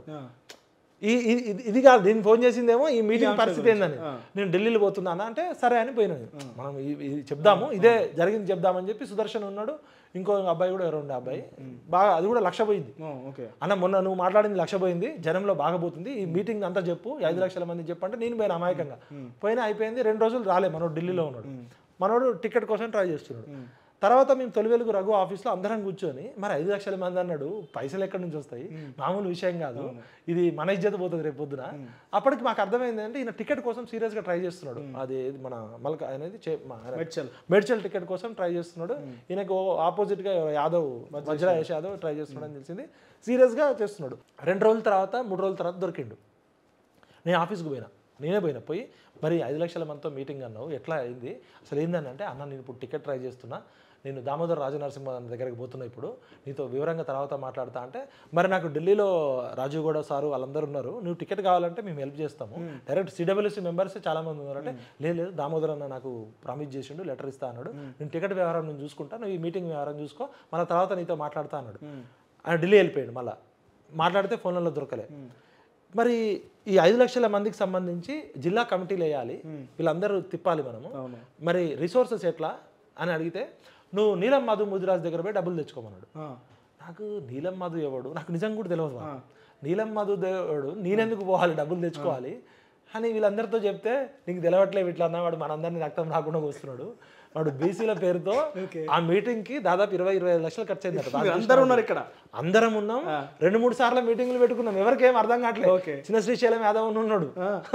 ఈ ఇది కాదు, దీన్ని ఫోన్ చేసిందేమో ఈ మీటింగ్ పరిస్థితి ఏందని, నేను ఢిల్లీలో పోతున్నానా అంటే సరే అని పోయినది. మనం ఇది చెప్దాము, ఇదే జరిగింది చెప్దామని చెప్పి సుదర్శన్ ఉన్నాడు, ఇంకో అబ్బాయి కూడా ఎవరు ఉండే అబ్బాయి, బాగా అది కూడా లక్ష పోయింది. అన్న మొన్న నువ్వు మాట్లాడింది లక్ష పోయింది, జనంలో బాగా పోతుంది, ఈ మీటింగ్ అంతా చెప్పు, ఐదు లక్షల మంది చెప్పు అంటే నేను పోయిన అమాయకంగా పోయినా అయిపోయింది. రెండు రోజులు రాలే, మనోడు ఢిల్లీలో ఉన్నాడు, మనోడు టికెట్ కోసం ట్రై చేస్తున్నాడు. తర్వాత మేము తొలివెలుగు రఘు ఆఫీస్లో అందరం కూర్చొని మరి ఐదు లక్షల మంది అన్నాడు, పైసలు ఎక్కడి నుంచి వస్తాయి, మామూలు విషయం కాదు, ఇది మన ఇజ్జత పోతుంది రేపు పొద్దున. అప్పటికి మాకు అర్థమైంది అంటే ఈయన టికెట్ కోసం సీరియస్గా ట్రై చేస్తున్నాడు. అది మన మల్క అనేది మేడ్చల్ టికెట్ కోసం ట్రై చేస్తున్నాడు. ఈయనకు ఆపోజిట్గా యాదవ్ వజ్రయేష్ యాదవ్ ట్రై చేస్తున్నాడు అని తెలిసింది, సీరియస్గా చేస్తున్నాడు. రెండు రోజుల తర్వాత మూడు రోజుల తర్వాత దొరికిండు. నేను ఆఫీస్కి పోయినా, నేనే పోయినా, పోయి మరి ఐదు లక్షల మందితో మీటింగ్ అన్నావు ఎట్లా అయింది అసలు ఏందని అంటే, అన్న నేను ఇప్పుడు టికెట్ ట్రై చేస్తున్నా, నేను దామోదర్ రాజనరసింహ దగ్గరికి పోతున్నా, ఇప్పుడు నీతో వివరంగా తర్వాత మాట్లాడతా అంటే, మరి నాకు ఢిల్లీలో రాజీవ్ గౌడ సారు వాళ్ళందరూ ఉన్నారు, నువ్వు టికెట్ కావాలంటే మేము హెల్ప్ చేస్తాము, డైరెక్ట్ సిడబ్ల్యూసీ మెంబర్స్ చాలా మంది ఉన్నారంటే, లేదు లేదు దామోదర్ అన్న నాకు ప్రామిస్ చేసిండు, లెటర్ ఇస్తా అన్నాడు, నేను టికెట్ వ్యవహారం నేను చూసుకుంటా, నువ్వు ఈ మీటింగ్ వ్యవహారం చూసుకో, మళ్ళీ తర్వాత నీతో మాట్లాడతా అన్నాడు. ఆయన ఢిల్లీ వెళ్ళిపోయాడు. మళ్ళీ మాట్లాడితే ఫోన్లలో దొరకలే. మరి ఈ ఐదు లక్షల మందికి సంబంధించి జిల్లా కమిటీలు వేయాలి, వీళ్ళందరూ తిప్పాలి మనము, మరి రిసోర్సెస్ ఎట్లా అని అడిగితే, నువ్వు నీలం మధు ముదిరాజ్ దగ్గర పోయి డబ్బులు తెచ్చుకోమన్నాడు. నాకు నీలం మధు ఎవడు నాకు నిజంగా కూడా తెలియదు. నీలం మధు దేవుడు నేనెందుకు పోవాలి డబ్బులు తెచ్చుకోవాలి అని వీళ్ళందరితో చెప్తే, నీకు తెలవట్లేదు ఇట్లా అన్నవాడు మనందరినీ రక్తం రాకుండా వస్తున్నాడు, వాడు బీసీల పేరుతో ఆ మీటింగ్ కి దాదాపు ఇరవై ఇరవై ఐదు లక్షలు ఖర్చు అయింది. అందరూ ఉన్నారు ఇక్కడ, అందరం ఉన్నాం, రెండు మూడు సార్లు మీటింగ్లు పెట్టుకున్నాం, ఎవరికేం అర్థం కావట్లేదు. చిన్న శ్రీశైలం యాదవ్ ఉన్నాడు,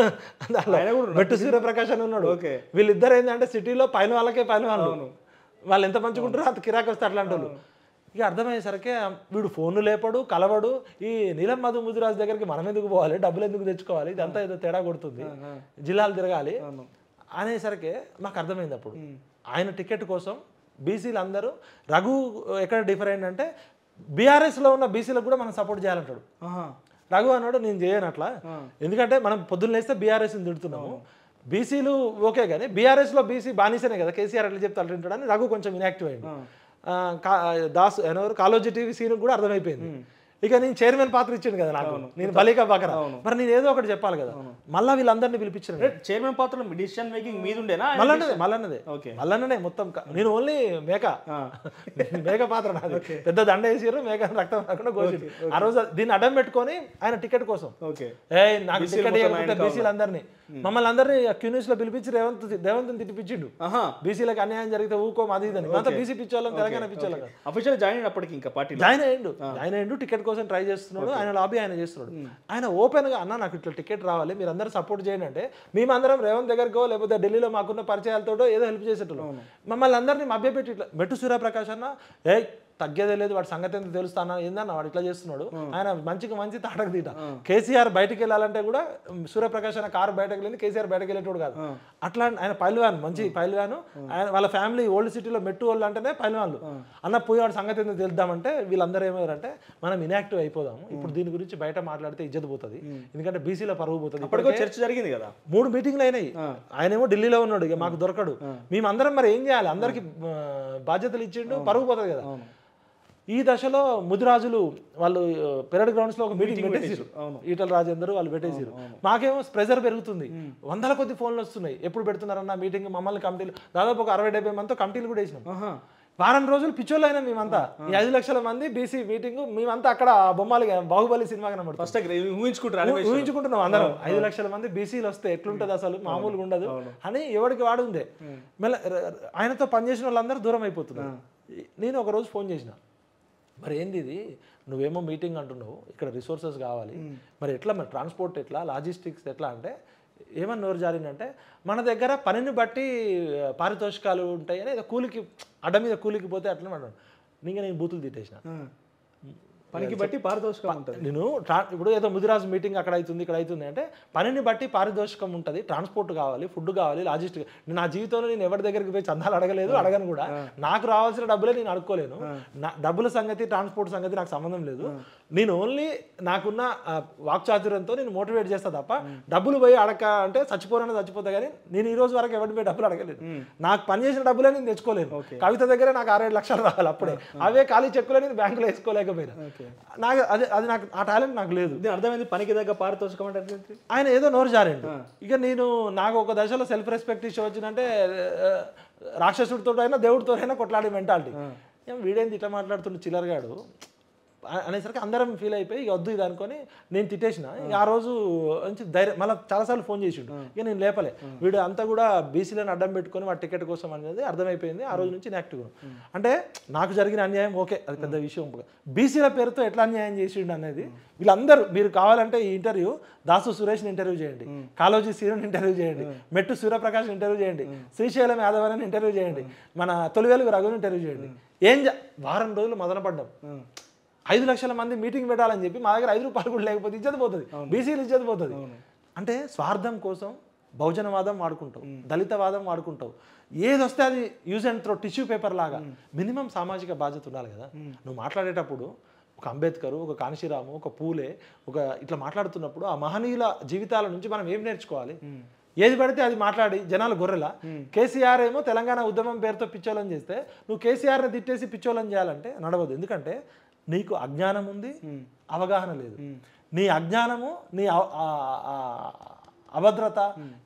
మెట్టు సూర్యప్రకాష్ అని ఉన్నాడు, వీళ్ళిద్దరు ఏంటంటే సిటీలో పైన వాళ్ళకే పైన వాళ్ళు, వాళ్ళు ఎంత పంచుకుంటారో అంత కిరాకి వస్తే అట్లాంటి వాళ్ళు. ఇక అర్థమయ్యేసరికి వీడు ఫోన్లు లేపడు, కలవడు, ఈ నీలం మధు ముదిరాజు దగ్గరికి మనం ఎందుకు పోవాలి, డబ్బులు ఎందుకు తెచ్చుకోవాలి, ఇదంతా ఏదో తేడా కొడుతుంది, జిల్లాలు తిరగాలి అనేసరికి మాకు అర్థమైంది. అప్పుడు ఆయన టికెట్ కోసం బీసీలు అందరూ, రఘు ఎక్కడ డిఫరెంట్ అంటే బీఆర్ఎస్లో ఉన్న బీసీలకు కూడా మనం సపోర్ట్ చేయాలంటాడు. రఘు అన్నాడు నేను చేయను అట్లా, ఎందుకంటే మనం పొద్దున్న లేస్తే బీఆర్ఎస్ని తిడుతున్నాము, బీసీలు ఓకే కానీ బీఆర్ఎస్లో బీసీ బానిసనే కదా కేసీఆర్ ఎట్లా చెప్తే అట్లా వింటాడని రఘు కొంచెం ఇన్యాక్టివ్ అయింది. ఆ, కా- దాస్ ఎవరు కాలోజీ టీవీ సీన్ కూడా అర్థమైపోయింది. ఇక నేను చైర్మన్ పాత్ర ఇచ్చాను కదా నాకు, నేను బలికా బకరా, మరి నేను ఏదో ఒకటి చెప్పాలి కదా. మళ్ళా వీళ్ళందరినీ పిలిపించాను. చైర్మన్ పాత్రలో డిసిషన్ మేకింగ్ మీద ఉండేనా? మల్లన్నదే మల్లన్నదే ఓకే. మల్లన్ననే మొత్తం. క- నేను ఓన్లీ మేక మేక పాత్ర నాది. పెద్ద దండ వేసారు, మేక రక్తం రాకుండా కోసిండు. ఆ రోజు దీన్ని అడ్డం పెట్టుకొని ఆయన టికెట్ కోసం ఓకే ఏ నాకు టికెట్ ఇవ్వకపోతే బీసీలు అందరినీ మమ్మల్ని అందరినీ క్యూనిస్ లో పిలిపించి రేవంత్ రేవంత్ తిట్టిపించిండు. బీసీలకు అన్యాయం జరిగితే ఊకో అది ఇదని. అంతా బీసీ పిచ్చోళ్ళం, తెలంగాణ పిచ్చోళ్ళం. అఫీషియల్ జాయిన్ అయినప్పటికీ ఇంకా పార్టీ జాయిన్ అయ్యిండు జాయిన్ అయ్యిండు టికెట్ కోసం ట్రై చేస్తున్నాడు. ఆయన లాబీ ఆయన చేస్తున్నాడు. ఆయన ఓపెన్ గా అన్న నాకు ఇట్లా టికెట్ రావాలి, మీరు అందరూ సపోర్ట్ చేయండి అంటే మేమందరం రేవంత్ దగ్గరకో లేకపోతే ఢిల్లీలో మాకున్న పరిచయాలతో ఏదో హెల్ప్ చేసేటోళ్ళు. మమ్మల్ని అందరినీ మభ్యపెట్టి ఇట్లా మెట్టు సూర్యప్రకాష్ అన్న ఏ తగ్గేదే లేదు, వాడి సంగతి ఎంత తెలుస్తానా ఏందన్న వాడు ఇట్లా చేస్తున్నాడు. ఆయన మంచికి మంచి తాటకు తీట. కేసీఆర్ బయటకు వెళ్ళాలంటే కూడా సూర్యప్రకాష్ అన్న కారు బయటకు వెళ్ళింది, కేసీఆర్ బయటకు వెళ్ళేటోడు కాదు. అట్లా ఆయన పైల్వాన్, మంచి పైల్వాను. ఆయన వాళ్ళ ఫ్యామిలీ ఓల్డ్ సిటీలో మెట్టు వాళ్ళు అంటేనే పైల్వాన్లు. అన్న పోయి వాడి సంగతి ఎందుకు తెలుద్దామంటే వీళ్ళందరూ ఏమయ్యారంటే మనం ఇన్యాక్టివ్ అయిపోదాము, ఇప్పుడు దీని గురించి బయట మాట్లాడితే ఇజ్జత్ పోతుంది, ఎందుకంటే బీసీలో పరువు పోతుంది. ఇప్పటికో చర్చ జరిగింది కదా, మూడు మీటింగ్లు అయినాయి. ఆయనేమో ఢిల్లీలో ఉన్నాడు, ఇక మాకు దొరకడు. మేమందరం మరి ఏం చేయాలి, అందరికి బాధ్యతలు ఇచ్చిండు, పరువు పోతుంది కదా. ఈ దశలో ముదిరాజులు వాళ్ళు పెరడ్ గ్రౌండ్స్ లో ఒక మీటింగ్ పెట్టేసారు. ఈటల రాజేందర్ వాళ్ళు పెట్టేసారు. మాకేమో ప్రెజర్ పెరుగుతుంది, వందల కొద్ది ఫోన్లు వస్తున్నాయి, ఎప్పుడు పెడుతున్నారన్న మీటింగ్. మమ్మల్ని కమిటీలు దాదాపు ఒక అరవై డెబ్బై మందితో కమిటీలు కూడా వేసినాం. వారం రోజులు పిచ్చోళ్ళు అయినా మేమంతా. ఈ ఐదు లక్షల మంది బీసీ మీటింగ్ మేమంతా అక్కడ బొమ్మలు బాహుబలి సినిమా కనబడుతుంది. ఫస్ట్ ఊహించుకుంటారు ఊహించుకుంటున్నాం అందరం. ఐదు లక్షల మంది బీసీలు వస్తే ఎట్లుంటది అసలు, మామూలుగా ఉండదు అని ఎవరికి వాడు ఉందే. మళ్ళీ ఆయనతో పనిచేసిన వాళ్ళందరూ దూరం అయిపోతున్నారు. నేను ఒక రోజు ఫోన్ చేసిన, మరి ఏంది ఇది, నువ్వేమో మీటింగ్ అంటున్నావు, ఇక్కడ రిసోర్సెస్ కావాలి, మరి ఎట్లా, మరి ట్రాన్స్పోర్ట్ ఎట్లా, లాజిస్టిక్స్ ఎట్లా అంటే ఏమన్నా నోరు జారిందంటే మన దగ్గర పనిని బట్టి పారితోషికాలు ఉంటాయి అని ఏదో కూలికి అడ్డ మీద కూలికి పోతే అట్లా అన్నాడు. ఇంకా నేను బూతులు తిట్టేసిన. పనికి బట్టి పారితోషికం ఉంటుంది. నేను ఇప్పుడు ఏదో ముదిరాజు మీటింగ్ అక్కడ అవుతుంది ఇక్కడ అవుతుంది అంటే పనిని బట్టి పారితోషికం ఉంటుంది, ట్రాన్స్పోర్ట్ కావాలి, ఫుడ్ కావాలి, లాజిస్టిక్. నేను నా జీవితంలో నేను ఎవరి దగ్గరికి పోయి చందాలు అడగలేదు, అడగను కూడా. నాకు రావాల్సిన డబ్బులే నేను అడుక్కోలేను. నా డబ్బుల సంగతి ట్రాన్స్పోర్ట్ సంగతి నాకు సంబంధం లేదు. నేను ఓన్లీ నాకున్న వాక్చాతుర్యంతో నేను మోటివేట్ చేస్తా తప్ప డబ్బులు పోయి అడగ అంటే చచ్చిపోయినా చచ్చిపోతా. కానీ నేను ఈ రోజు వరకు ఎవరి పోయి డబ్బులు అడగలేదు. నాకు పని చేసిన డబ్బులే నేను తెచ్చుకోలేను. కవిత దగ్గర నాకు ఆరేడు లక్షలు రావాలి అప్పుడే, అవే ఖాళీ చెక్కులే నేను బ్యాంకులో వేసుకోలేకపోయినా. నాకు అది అది నాకు ఆ టాలెంట్ నాకు లేదు. అర్థమైంది. పనికి దగ్గర పారితోషికం అంటే ఆయన ఏదో నోరు జారిండు. ఇక నేను నాకు ఒక దశలో సెల్ఫ్ రెస్పెక్ట్ ఇష్యూ వచ్చిందంటే రాక్షసుడితో అయినా దేవుడితో అయినా కొట్లాడే మెంటాలిటీ. ఏం వీడేంది ఇట్లా మాట్లాడుతున్న చిల్లరగాడు అనేసరికి అందరం ఫీల్ అయిపోయి ఇక వద్దు ఇది అనుకొని నేను తిట్టేసిన. ఇక ఆ రోజు నుంచి ధైర్యం మళ్ళీ చాలాసార్లు ఫోన్ చేసిండు. ఇక నేను లేపలే. వీడు అంతా కూడా బీసీలను అడ్డం పెట్టుకొని వాడి టికెట్ కోసం అనేది అర్థమైపోయింది. ఆ రోజు నుంచి నేను యాక్టివ్గా. అంటే నాకు జరిగిన అన్యాయం ఓకే, అది పెద్ద విషయం. బీసీల పేరుతో ఎట్లా అన్యాయం చేసిండు అనేది వీళ్ళందరూ, మీరు కావాలంటే ఈ ఇంటర్వ్యూ దాసు సురేష్ని ఇంటర్వ్యూ చేయండి, కాలోజీ సీరుని ఇంటర్వ్యూ చేయండి, మెట్టు సూర్యప్రకాష్ ఇంటర్వ్యూ చేయండి, శ్రీశైలం యాదవ్ అని ఇంటర్వ్యూ చేయండి, మన తొలివేలు రఘుని ఇంటర్వ్యూ చేయండి. ఏం వారం రోజులు మొదలుపడ్డాం. ఐదు లక్షల మంది మీటింగ్ పెట్టాలని చెప్పి మా దగ్గర ఐదు రూపాయలు కూడా లేకపోతే ఇజ్జత్ పోతుంది, బీసీలు ఇజ్జత్ పోతుంది. అంటే స్వార్థం కోసం బహుజనవాదం వాడుకుంటావు, దళితవాదం వాడుకుంటావు, ఏది వస్తే అది use and throw tissue paper లాగా. మినిమం సామాజిక బాధ్యత ఉండాలి కదా. నువ్వు మాట్లాడేటప్పుడు ఒక అంబేద్కర్, ఒక కాన్షీరాము, ఒక పూలే, ఒక ఇట్లా మాట్లాడుతున్నప్పుడు ఆ మహనీయుల జీవితాల నుంచి మనం ఏం నేర్చుకోవాలి? ఏది పడితే అది మాట్లాడి జనాలు గొర్రెలా. కేసీఆర్ ఏమో తెలంగాణ ఉద్యమం పేరుతో పిచ్చోళం చేస్తే నువ్వు కేసీఆర్ని తిట్టేసి పిచ్చోళం చేయాలంటే నడవదు. ఎందుకంటే నీకు అజ్ఞానం ఉంది, అవగాహన లేదు. నీ అజ్ఞానము, నీ అభద్రత,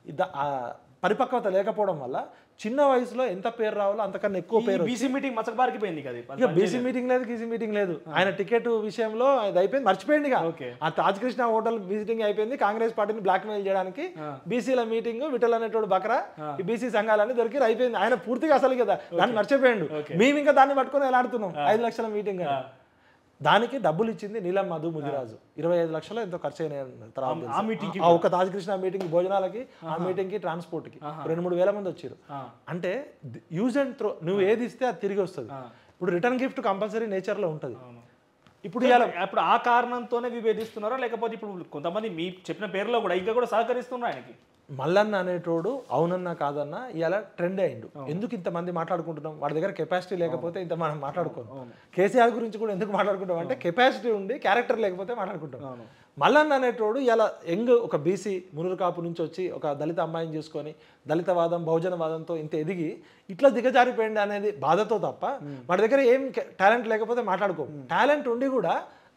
పరిపక్వత లేకపోవడం వల్ల చిన్న వయసులో ఎంత పేరు రావాలో అంతకన్నా ఎక్కువ పేరు. బీసీ మీటింగ్ మచ్చబారికిపోయింది కదా. ఇక బీసీ మీటింగ్ లేదు, గీసీ మీటింగ్ లేదు. ఆయన టికెట్ విషయంలో అది అయిపోయింది, మర్చిపోయింది. ఆ తాజ్ కృష్ణ హోటల్ విజిటింగ్ అయిపోయింది. కాంగ్రెస్ పార్టీని బ్లాక్ మెయిల్ చేయడానికి బీసీల మీటింగ్, విఠల్ అనేటోడు బకరా, ఈ బీసీ సంఘాలన్నీ దొరికి అయిపోయింది. ఆయన పూర్తిగా అసలు కదా దాన్ని మర్చిపోయిండు. మేము ఇంకా దాన్ని పట్టుకొని ఎలాడుతున్నాం. ఐదు లక్షల మీటింగ్ దానికి డబ్బులు ఇచ్చింది నీలం మధు ముదిరాజు. ఇరవై ఐదు లక్షలు ఎంతో ఖర్చు అయినాయి తర్వాత. ఒక తాజ్ కృష్ణ మీటింగ్ భోజనాలకి, ఆ మీటింగ్ కి, ట్రాన్స్పోర్ట్ కి రెండు మూడు వేల మంది వచ్చారు. అంటే యూజ్ అండ్ త్రో, నువ్వు ఏది ఇస్తే అది తిరిగి వస్తుంది. ఇప్పుడు రిటర్న్ గిఫ్ట్ కంపల్సరీ నేచర్ లో ఉంటుంది. ఇప్పుడు ఇప్పుడు ఆ కారణంతోనే విభేదిస్తున్నారా, లేకపోతే ఇప్పుడు కొంతమంది మీ చెప్పిన పేరులో కూడా ఇంకా కూడా సహకరిస్తున్నారు ఆయనకి? మల్లన్న అనేటోడు అవునన్నా కాదన్నా ఇలా ట్రెండ్ అయ్యిండు. ఎందుకు ఇంతమంది మాట్లాడుకుంటున్నాం? వాడి దగ్గర కెపాసిటీ లేకపోతే ఇంత మనం మాట్లాడుకోం. కేసీఆర్ గురించి కూడా ఎందుకు మాట్లాడుకుంటాం అంటే కెపాసిటీ ఉండి క్యారెక్టర్ లేకపోతే మాట్లాడుకుంటాం. మల్లన్న అనేటోడు ఇలా యంగ్ ఒక బీసీ మునురు కాపు నుంచి వచ్చి ఒక దళిత అమ్మాయిని చేసుకొని దళితవాదం బహుజనవాదంతో ఇంత ఎదిగి ఇట్లా దిగజారిపోయింది అనేది బాధతో తప్ప వాడి దగ్గర ఏం టాలెంట్ లేకపోతే మాట్లాడుకోం. టాలెంట్ ఉండి కూడా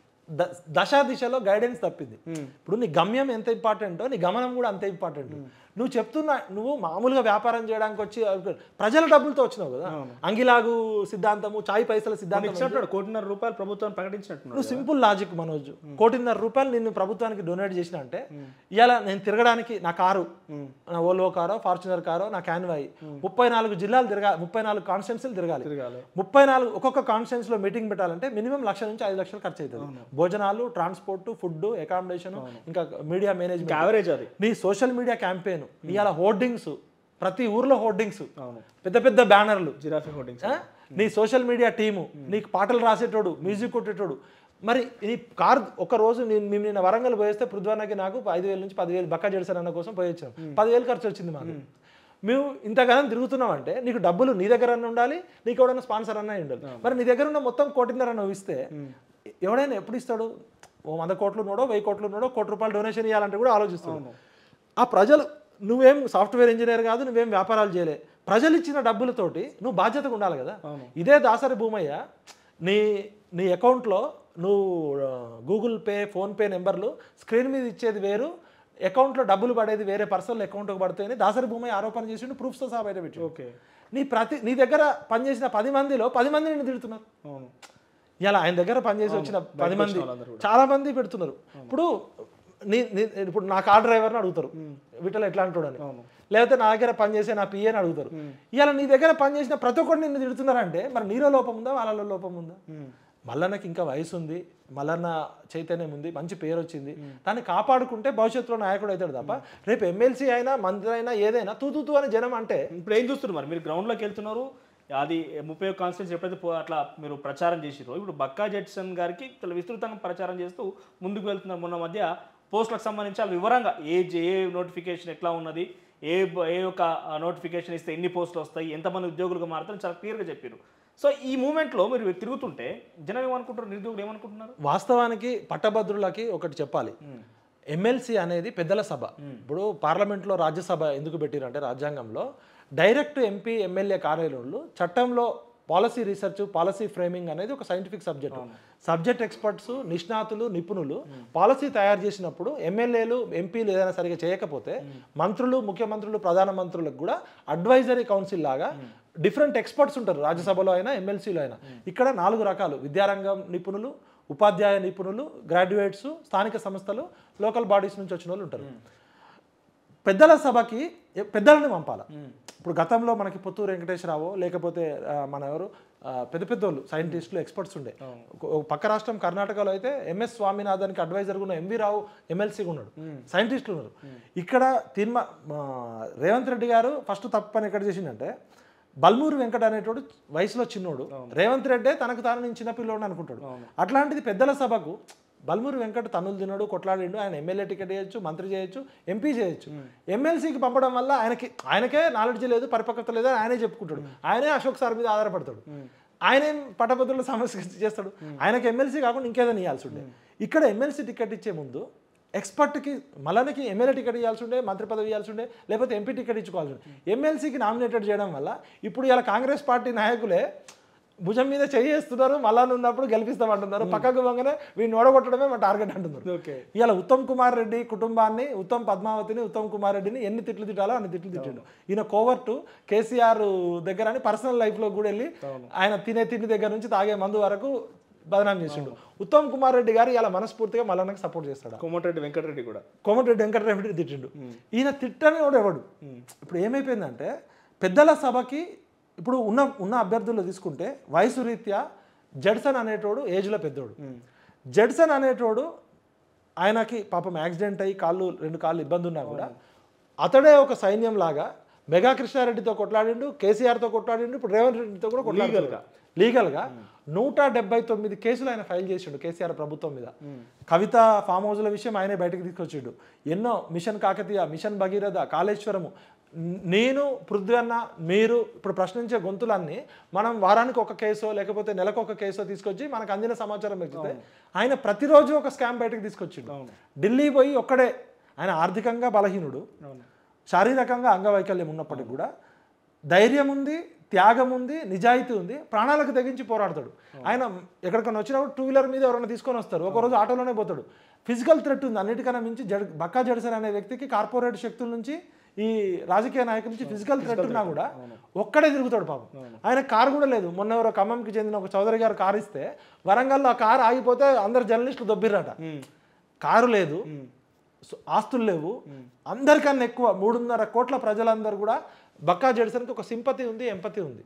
దశా దిశలో గైడెన్స్ తప్పింది. ఇప్పుడు నీ గమ్యం ఎంత ఇంపార్టెంటో నీ గమనం కూడా అంతే ఇంపార్టెంట్. నువ్వు చెప్తున్నా నువ్వు మామూలుగా వ్యాపారం చేయడానికి వచ్చి ప్రజల డబ్బులతో వచ్చినావు కదా. అంగిలాగు సిద్ధాంతము చాయ్ పైసల సిద్ధాంతం కోటిన్నర రూపాయలు ప్రభుత్వం ప్రకటించినట్టు నువ్వు సింపుల్ లాజిక్ మనోజ్ కోటిన్నర రూపాయలు నిన్ను ప్రభుత్వానికి డొనేట్ చేసిన అంటే ఇవాళ నేను తిరగడానికి నా కారు నా ఓల్వో కారో ఫార్చునర్ కారో నా క్యాన్వాయి ముప్పై నాలుగు జిల్లాలు తిరగాలి, ముప్పై నాలుగు కాన్స్టిట్యున్సీలు తిరగాలి. ముప్పై నాలుగు ఒక్కొక్క కాన్స్టిట్యున్సీలో మీటింగ్ పెట్టాలంటే మినిమం లక్ష నుంచి ఐదు లక్షలు ఖర్చు అవుతుంది. భోజనాలు, ట్రాన్స్పోర్ట్, ఫుడ్, అకామిడేషన్, ఇంకా మీడియా మేనేజ్మెంట్, యావరేజ్ అది. నీ సోషల్ మీడియా క్యాంపెయిన్, ఇవాళ హోర్డింగ్స్, ప్రతి ఊర్లో హోర్డింగ్స్, పెద్ద పెద్ద బ్యానర్లు, జిరాఫీ హోర్డింగ్స్, నీ సోషల్ మీడియా టీము, నీకు పాటలు రాసేటోడు, మ్యూజిక్ కొట్టేటోడు. మరి ఈ కార్ ఒక రోజు నేను మేము నిన్న వరంగల్ పోయేస్తే పృథ్వానికి నాకు ఐదు వేల నుంచి పదివేలు బక్క జడిసారు అన్న కోసం పోయి వచ్చాం. పదివేలు ఖర్చు వచ్చింది మాకు. మేము ఇంతగానం తిరుగుతున్నాం అంటే నీకు డబ్బులు నీ దగ్గర అన్న ఉండాలి, నీకు ఎవడన్నా స్పాన్సర్ అన్న ఉండాలి. మరి నీ దగ్గర ఉన్న మొత్తం కోటిన్నర నువ్వు ఇస్తే ఎవడైనా ఎప్పుడు ఇస్తాడు? ఓ వంద కోట్లు ఉన్నాడో వెయ్యి కోట్లు ఉన్నాడో కోటి రూపాయలు డొనేషన్ ఇవ్వాలంటే కూడా ఆలోచిస్తాడు. ఆ ప్రజలు నువ్వేం సాఫ్ట్వేర్ ఇంజనీర్ కాదు, నువ్వేం వ్యాపారాలు చేయలే, ప్రజలు ఇచ్చిన డబ్బులతోటి నువ్వు బాధ్యతగా ఉండాలి కదా. ఇదే దాసరి భూమయ్య నీ నీ అకౌంట్లో నువ్వు గూగుల్ పే ఫోన్పే నెంబర్లు స్క్రీన్ మీద ఇచ్చేది వేరు, అకౌంట్లో డబ్బులు పడేది వేరే పర్సనల్ అకౌంట్కి పడుతుంది దాసరి భూమయ్య ఆరోపణ చేసి ప్రూఫ్స్తో సహా బయట పెట్టి ఓకే నీ ప్రతి నీ దగ్గర పనిచేసిన పది మందిలో పది మంది నిన్ను తిడుతున్నారు. ఇలా ఆయన దగ్గర పనిచేసి వచ్చిన పది మంది చాలా మంది పెడుతున్నారు. ఇప్పుడు నీ ఇప్పుడు నా కార్ డ్రైవర్ని అడుగుతారు వీటిలో ఎట్లా అంటాడని, లేకపోతే నా దగ్గర పనిచేసే నా పిఏని అడుగుతారు. ఇలా నీ దగ్గర పనిచేసిన ప్రతి ఒక్కరు నిన్ను తిడుతున్నారంటే మరి నీలో లోపం ఉందా వాళ్ళలో లోపం ఉందా? మల్లన్నకి ఇంకా వయసు ఉంది, మల్లన్న చైతన్యం ఉంది, మంచి పేరు వచ్చింది, దాన్ని కాపాడుకుంటే భవిష్యత్తులో నాయకుడు అవుతాడు తప్ప రేపు ఎమ్మెల్సీ అయినా మంత్రి అయినా ఏదైనా తూతూ అని జనం అంటే ఇప్పుడు ఏం చూస్తున్నారు? మరి మీరు గ్రౌండ్లోకి వెళ్తున్నారు, అది ముప్పై ఒక్క కాన్స్టిట్యూన్సీ ఎప్పుడైతే అట్లా మీరు ప్రచారం చేసిరో ఇప్పుడు బక్కా జడ్సన్ గారికి చాలా విస్తృతంగా ప్రచారం చేస్తూ ముందుకు వెళ్తున్నారు. మొన్న మధ్య పోస్టులకు సంబంధించి చాలా వివరంగా ఏ ఏ నోటిఫికేషన్ ఎట్లా ఉన్నది, ఏ ఏ యొక్క నోటిఫికేషన్ ఇస్తే ఎన్ని పోస్టులు వస్తాయి, ఎంతమంది ఉద్యోగులుగా మారుతారని చాలా క్లియర్గా చెప్పారు. సో ఈ మూమెంట్లో మీరు తిరుగుతుంటే జనం ఏమనుకుంటారు, నిరుద్యోగులు ఏమనుకుంటున్నారు? వాస్తవానికి పట్టభద్రులకి ఒకటి చెప్పాలి, ఎమ్మెల్సీ అనేది పెద్దల సభ. ఇప్పుడు పార్లమెంట్లో రాజ్యసభ ఎందుకు పెట్టారంటే రాజ్యాంగంలో డైరెక్ట్ ఎంపీ ఎమ్మెల్యే కార్యాలయంలో చట్టంలో పాలసీ రీసెర్చ్ పాలసీ ఫ్రేమింగ్ అనేది ఒక సైంటిఫిక్ సబ్జెక్ట్. సబ్జెక్ట్ ఎక్స్పర్ట్స్ నిష్ణాతులు నిపుణులు పాలసీ తయారు చేసినప్పుడు ఎమ్మెల్యేలు ఎంపీలు ఏదైనా సరిగా చేయకపోతే మంత్రులు ముఖ్యమంత్రులు ప్రధానమంత్రులకు కూడా అడ్వైజరీ కౌన్సిల్ లాగా డిఫరెంట్ ఎక్స్పర్ట్స్ ఉంటారు రాజ్యసభలో అయినా ఎమ్మెల్సీలో అయినా. ఇక్కడ నాలుగు రకాలు విద్యారంగం నిపుణులు, ఉపాధ్యాయ నిపుణులు, గ్రాడ్యుయేట్స్, స్థానిక సంస్థలు, లోకల్ బాడీస్ నుంచి వచ్చిన వాళ్ళు ఉంటారు. పెద్దల సభకి పెద్దలని పంపాలి. ఇప్పుడు గతంలో మనకి పుత్తూరు వెంకటేశ్వరరావు లేకపోతే మన ఎవరు పెద్ద పెద్ద వాళ్ళు సైంటిస్టులు ఎక్స్పర్ట్స్ ఉండే. పక్క రాష్ట్రం కర్ణాటకలో అయితే ఎంఎస్ స్వామినాథన్కి అడ్వైజర్గా ఉన్న ఎంవి రావు ఎమ్మెల్సీగా ఉన్నాడు, సైంటిస్టులు ఉన్నారు. ఇక్కడ తిరుమ రేవంత్ రెడ్డి గారు ఫస్ట్ తప్పు పని ఎక్కడ చేసిందంటే బల్మూరు వెంకట అనేటోడు వయసులో చిన్నోడు, రేవంత్ రెడ్డే తనకు తాను నేను చిన్నపిల్లోడు అనుకుంటాడు. అట్లాంటిది పెద్దల సభకు బల్మూరు వెంకట తన్నులు తిన్నాడు, కొట్లాడిండు, ఆయన ఎమ్మెల్యే టికెట్ చేయొచ్చు, మంత్రి చేయొచ్చు, ఎంపీ చేయొచ్చు. ఎమ్మెల్సీకి పంపడం వల్ల ఆయనకి ఆయనకే నాలెడ్జ్ లేదు, పరిపక్వత లేదు అని ఆయనే చెప్పుకుంటాడు. ఆయనే అశోక్ సార్ మీద ఆధారపడతాడు. ఆయనేం పట్టభద్రుల సమస్య చేస్తాడు. ఆయనకి ఎమ్మెల్సీ కాకుండా ఇంకేదైనా ఇవ్వాల్సి ఉండే. ఇక్కడ ఎమ్మెల్సీ టికెట్ ఇచ్చే ముందు ఎక్స్పర్ట్కి మళ్ళీ ఎమ్మెల్యే టికెట్ ఇవ్వాల్సి ఉండే, మంత్రి పదవి ఇవ్వాల్సి ఉండే, లేకపోతే ఎంపీ టికెట్ ఇచ్చుకోవాల్సి ఉండే. ఎమ్మెల్సీకి నామినేటెడ్ చేయడం వల్ల ఇప్పుడు ఇలా కాంగ్రెస్ పార్టీ నాయకులే భుజం మీద చేయిస్తున్నారు, మళ్ళా ఉన్నప్పుడు గెలిపిస్తామంటున్నారు, పక్కకు పోగానే వీడిని ఓడగొట్టడమే మా టార్గెట్ అంటున్నారు. ఇలా ఉత్తమ్ కుమార్ రెడ్డి కుటుంబాన్ని, ఉత్తమ్ పద్మావతిని, ఉత్తమ్ కుమార్ రెడ్డిని ఎన్ని తిట్లు తిట్టాలో అన్ని తిట్లు తిట్టిండు. ఈయన కోవర్టు కేసీఆర్ దగ్గర అని పర్సనల్ లైఫ్లో కూడా వెళ్ళి ఆయన తినే తిండి దగ్గర నుంచి తాగే మందు వరకు బదనాం చేసిండు. ఉత్తమ్ కుమార్ రెడ్డి గారు ఇలా మనస్ఫూర్తిగా మల్లన్నకి సపోర్ట్ చేస్తాడు. కోమటిరెడ్డి వెంకటరెడ్డి కూడా కోమటిరెడ్డి వెంకటరెడ్డి తిట్టిండు. ఈయన తిట్టని కూడా ఎవడు. ఇప్పుడు ఏమైపోయిందంటే పెద్దల సభకి ఇప్పుడు ఉన్న ఉన్న అభ్యర్థుల్లో తీసుకుంటే వయసు రీత్యా జడ్సన్ అనేటోడు ఏజ్లో పెద్దోడు. జడ్సన్ అనేటోడు ఆయనకి పాపం యాక్సిడెంట్ అయ్యి కాళ్ళు రెండు కాళ్ళు ఇబ్బంది ఉన్నా కూడా అతడే ఒక సైన్యం లాగా మెగా కృష్ణారెడ్డితో కొట్లాడిండు, కేసీఆర్తో కొట్లాడిండు, ఇప్పుడు రేవంత్ రెడ్డితో కూడా కొట్లాడారు. లీగల్గా నూట డెబ్బై తొమ్మిది కేసులు ఆయన ఫైల్ చేసిండు కేసీఆర్ ప్రభుత్వం మీద. కవిత ఫామ్ హౌస్ల విషయం ఆయనే బయటకు తీసుకొచ్చిండు. ఎన్నో మిషన్ కాకతీయ, మిషన్ భగీరథ, కాళేశ్వరము. నేను పృథ్వీ అన్న మీరు ఇప్పుడు ప్రశ్నించే గొంతులన్నీ మనం వారానికి ఒక కేసో లేకపోతే నెలకు ఒక కేసో తీసుకొచ్చి మనకు అందిన సమాచారం పెంచితే ఆయన ప్రతిరోజు ఒక స్కామ్ బయటకు తీసుకొచ్చిండు. ఢిల్లీ పోయి ఒక్కడే ఆయన ఆర్థికంగా బలహీనుడు, శారీరకంగా అంగవైకల్యం ఉన్నప్పటికీ కూడా ధైర్యం ఉంది, త్యాగం ఉంది, నిజాయితీ ఉంది, ప్రాణాలకు తెగించి పోరాడతాడు. ఆయన ఎక్కడికైనా వచ్చినప్పుడు టూ వీలర్ మీద ఎవరైనా తీసుకొని వస్తారు, ఒకరోజు ఆటోలోనే పోతాడు. ఫిజికల్ థ్రెట్ ఉంది అన్నిటికన్నా మించి. జడ్ బక్కా జడ్సన్ అనే వ్యక్తికి కార్పొరేట్ శక్తుల నుంచి ఈ రాజకీయ నాయకుల నుంచి ఫిజికల్ థ్రెట్ ఉన్నా కూడా ఒక్కడే తిరుగుతాడు పాపం. ఆయన కారు కూడా లేదు. మొన్న ఎవరో ఖమ్మంకి చెందిన ఒక చౌదరి గారు కారు ఇస్తే వరంగల్లో ఆ కారు ఆగిపోతే అందరు జర్నలిస్టులు దొబ్బిర్రట. కారు లేదు, ఆస్తులు లేవు, అందరికన్నా ఎక్కువ మూడున్నర కోట్ల ప్రజలందరూ కూడా బక్కా జడ్సన్కి ఒక సింపతి ఉంది, ఎంపతి ఉంది.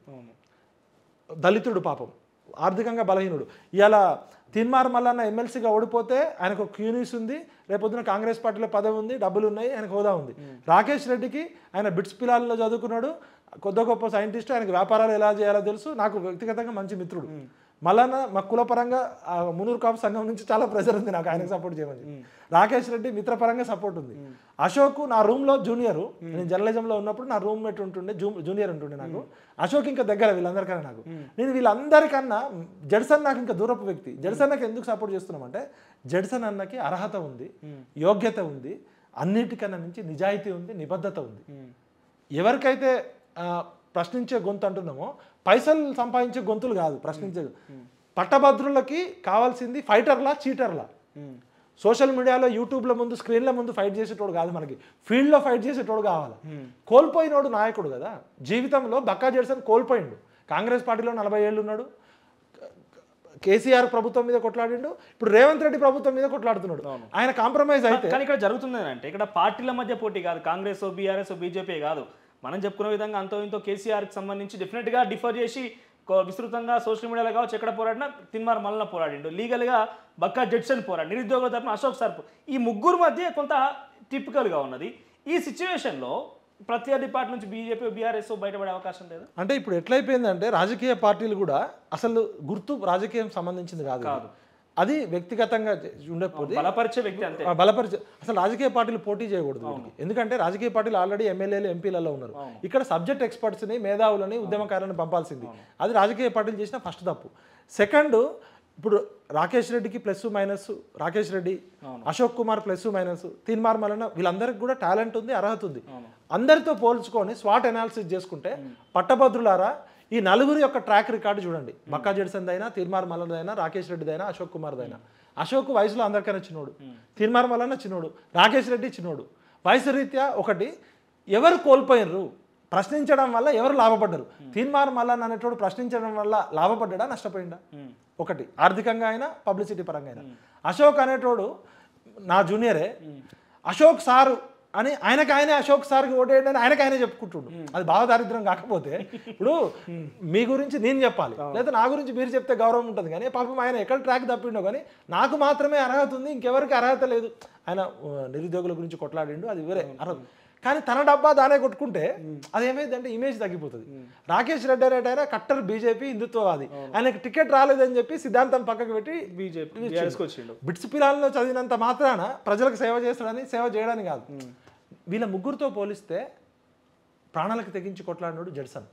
దళితుడు పాపం, ఆర్థికంగా బలహీనుడు. ఇలా తీన్మార్ మల్లన్న ఎమ్మెల్సీగా ఓడిపోతే ఆయనకు ఒక క్యూనిస్ ఉంది, రేపొద్దున కాంగ్రెస్ పార్టీలో పదవి ఉంది, డబ్బులు ఉన్నాయి, ఆయనకు హోదా ఉంది. రాకేష్ రెడ్డికి ఆయన బిట్స్ పిలాల్లో చదువుకున్నాడు, కొద్ది గొప్ప సైంటిస్ట్, ఆయనకు వ్యాపారాలు ఎలా చేయాలో తెలుసు. నాకు వ్యక్తిగతంగా మంచి మిత్రుడు. మల్లన్న మా కులపరంగా మునూరు కాపు సంఘం నుంచి చాలా ప్రెజర్ ఉంది నాకు ఆయనకు సపోర్ట్ చేయమని. రాకేష్ రెడ్డి మిత్రపరంగా సపోర్ట్ ఉంది. అశోక్ నా రూమ్లో జూనియరు, నేను జర్నలిజంలో ఉన్నప్పుడు నా రూమ్మేట్ ఉంటుండే, జూ జూనియర్ ఉంటుండే నాకు. అశోక్ ఇంకా దగ్గర వీళ్ళందరికన్నా నాకు. నేను వీళ్ళందరికన్నా జడ్సన్ నాకు ఇంకా దూరపు వ్యక్తి. జడ్సన్ నాకు ఎందుకు సపోర్ట్ చేస్తున్నామంటే జడ్సన్ అన్నకి అర్హత ఉంది, యోగ్యత ఉంది, అన్నిటికన్నా మించి నిజాయితీ ఉంది, నిబద్ధత ఉంది. ఎవరికైతే ప్రశ్నించే గొంతు అంటున్నామో పైసలు సంపాదించే గొంతులు కాదు ప్రశ్నించే. పట్టభద్రులకి కావాల్సింది ఫైటర్లా, చీటర్లా. సోషల్ మీడియాలో యూట్యూబ్ల ముందు స్క్రీన్ల ముందు ఫైట్ చేసేటోడు కాదు, మనకి ఫీల్డ్లో ఫైట్ చేసేటోడు కావాలి. కోల్పోయినోడు నాయకుడు కదా. జీవితంలో బక్కా జడ్సన్ కోల్పోయిండు. కాంగ్రెస్ పార్టీలో నలభై ఏళ్ళు ఉన్నాడు, కేసీఆర్ ప్రభుత్వం మీద కొట్లాడిండు, ఇప్పుడు రేవంత్ రెడ్డి ప్రభుత్వం మీద కొట్లాడుతున్నాడు. ఆయన కాంప్రమైజ్ అయితే. కానీ ఇక్కడ జరుగుతుంది అంటే ఇక్కడ పార్టీల మధ్య పోటీ కాదు, కాంగ్రెస్ బీఆర్ఎస్ బీజేపీ కాదు. మనం చెప్పుకునే విధంగా అంతో ఇంతో కేసీఆర్కి సంబంధించి డెఫినెట్గా డిఫర్ చేసి విస్తృతంగా సోషల్ మీడియాలో కావచ్చు ఎక్కడ పోరాడినా తీన్మార్ మల్లన్న పోరాడిండు, లీగల్గా బక్కా జడ్సన్ పోరాడు, నిరుద్యోగుల తరపున అశోక్ సర్పు. ఈ ముగ్గురు మధ్య కొంత టిపికల్గా ఉన్నది. ఈ సిచ్యువేషన్లో ప్రత్యర్థి పార్టీ నుంచి బీజేపీ బీఆర్ఎస్ బయటపడే అవకాశం లేదు. అంటే ఇప్పుడు ఎట్లయిపోయిందంటే రాజకీయ పార్టీలు కూడా అసలు గుర్తు రాజకీయం సంబంధించింది కాదు కాదు అది వ్యక్తిగతంగా ఉండకపోతే బలపరిచే వ్యక్తి అంతే. బలపరిచే అసలు రాజకీయ పార్టీలు పోటీ చేయకూడదు. ఎందుకంటే రాజకీయ పార్టీలు ఆల్రెడీ ఎమ్మెల్యేలు ఎంపీలలో ఉన్నారు. ఇక్కడ సబ్జెక్ట్ ఎక్స్పర్ట్స్ని, మేధావులని, ఉద్యమకారులను పంపాల్సింది. అది రాజకీయ పార్టీలు చేసిన ఫస్ట్ తప్పు. సెకండ్, ఇప్పుడు రాకేష్ రెడ్డికి plus minus, Rakesh Reddy, Ashok Kumar plus minus, Teenmar Mallanna వీళ్ళందరికీ కూడా టాలెంట్ ఉంది, అర్హత ఉంది. అందరితో పోల్చుకొని స్వాట్ అనాలిసిస్ చేసుకుంటే పట్టభద్రులారా ఈ నలుగురు యొక్క ట్రాక్ రికార్డు చూడండి. బక్కా జడ్సన్ దైనా, తీన్మార్ మల్లన్నదైనా, రాకేష్ రెడ్డిదైనా, అశోక్ కుమార్ దైనా. అశోక్ వయసులో అందరికైనా చిన్నోడు, తీన్మార్ మల్లన్న చిన్నోడు, రాకేష్ రెడ్డి చిన్నోడు. వయసు రీత్యా ఒకటి ఎవరు కోల్పోయినరు, ప్రశ్నించడం వల్ల ఎవరు లాభపడ్డారు. తీన్మార్ మల్లన్న అనేటోడు ప్రశ్నించడం వల్ల లాభపడ్డా నష్టపోయిందా? ఒకటి ఆర్థికంగా అయినా, పబ్లిసిటీ పరంగా అయినా. అశోక్ అనేటోడు నా జూనియరే, అశోక్ సారు అని ఆయనకు ఆయనే అశోక్ సార్కి ఓటేయండి అని ఆయనకు ఆయనే చెప్పుకుంటుండు. అది భావ దారిద్ర్యం కాకపోతే ఇప్పుడు మీ గురించి నేను చెప్పాలి, లేదా నా గురించి మీరు చెప్తే గౌరవం ఉంటుంది. కానీ పాపం ఆయన ఎక్కడ ట్రాక్ తప్పిండో కానీ నాకు మాత్రమే అర్హత ఉంది, ఇంకెవరికి అర్హత లేదు. ఆయన నిరుద్యోగుల గురించి కొట్లాడిండు, అది వేరే అర్హత. కానీ తన డబ్బా దానే కొట్టుకుంటే అది ఏమైందంటే ఇమేజ్ తగ్గిపోతుంది. రాకేష్ రెడ్డి రెడ్డి అయినా కట్టర్ బీజేపీ హిందుత్వవాది, ఆయనకు టికెట్ రాలేదని చెప్పి సిద్ధాంతం పక్కకు పెట్టి బీజేపీ బిట్స్ పిలాల్లో చదివినంత మాత్రాన ప్రజలకు సేవ చేస్తాడని సేవ చేయడానికి కాదు. వీళ్ళ ముగ్గురితో పోలిస్తే ప్రాణాలకు తెగించి కొట్లాడినాడు జడ్సన్.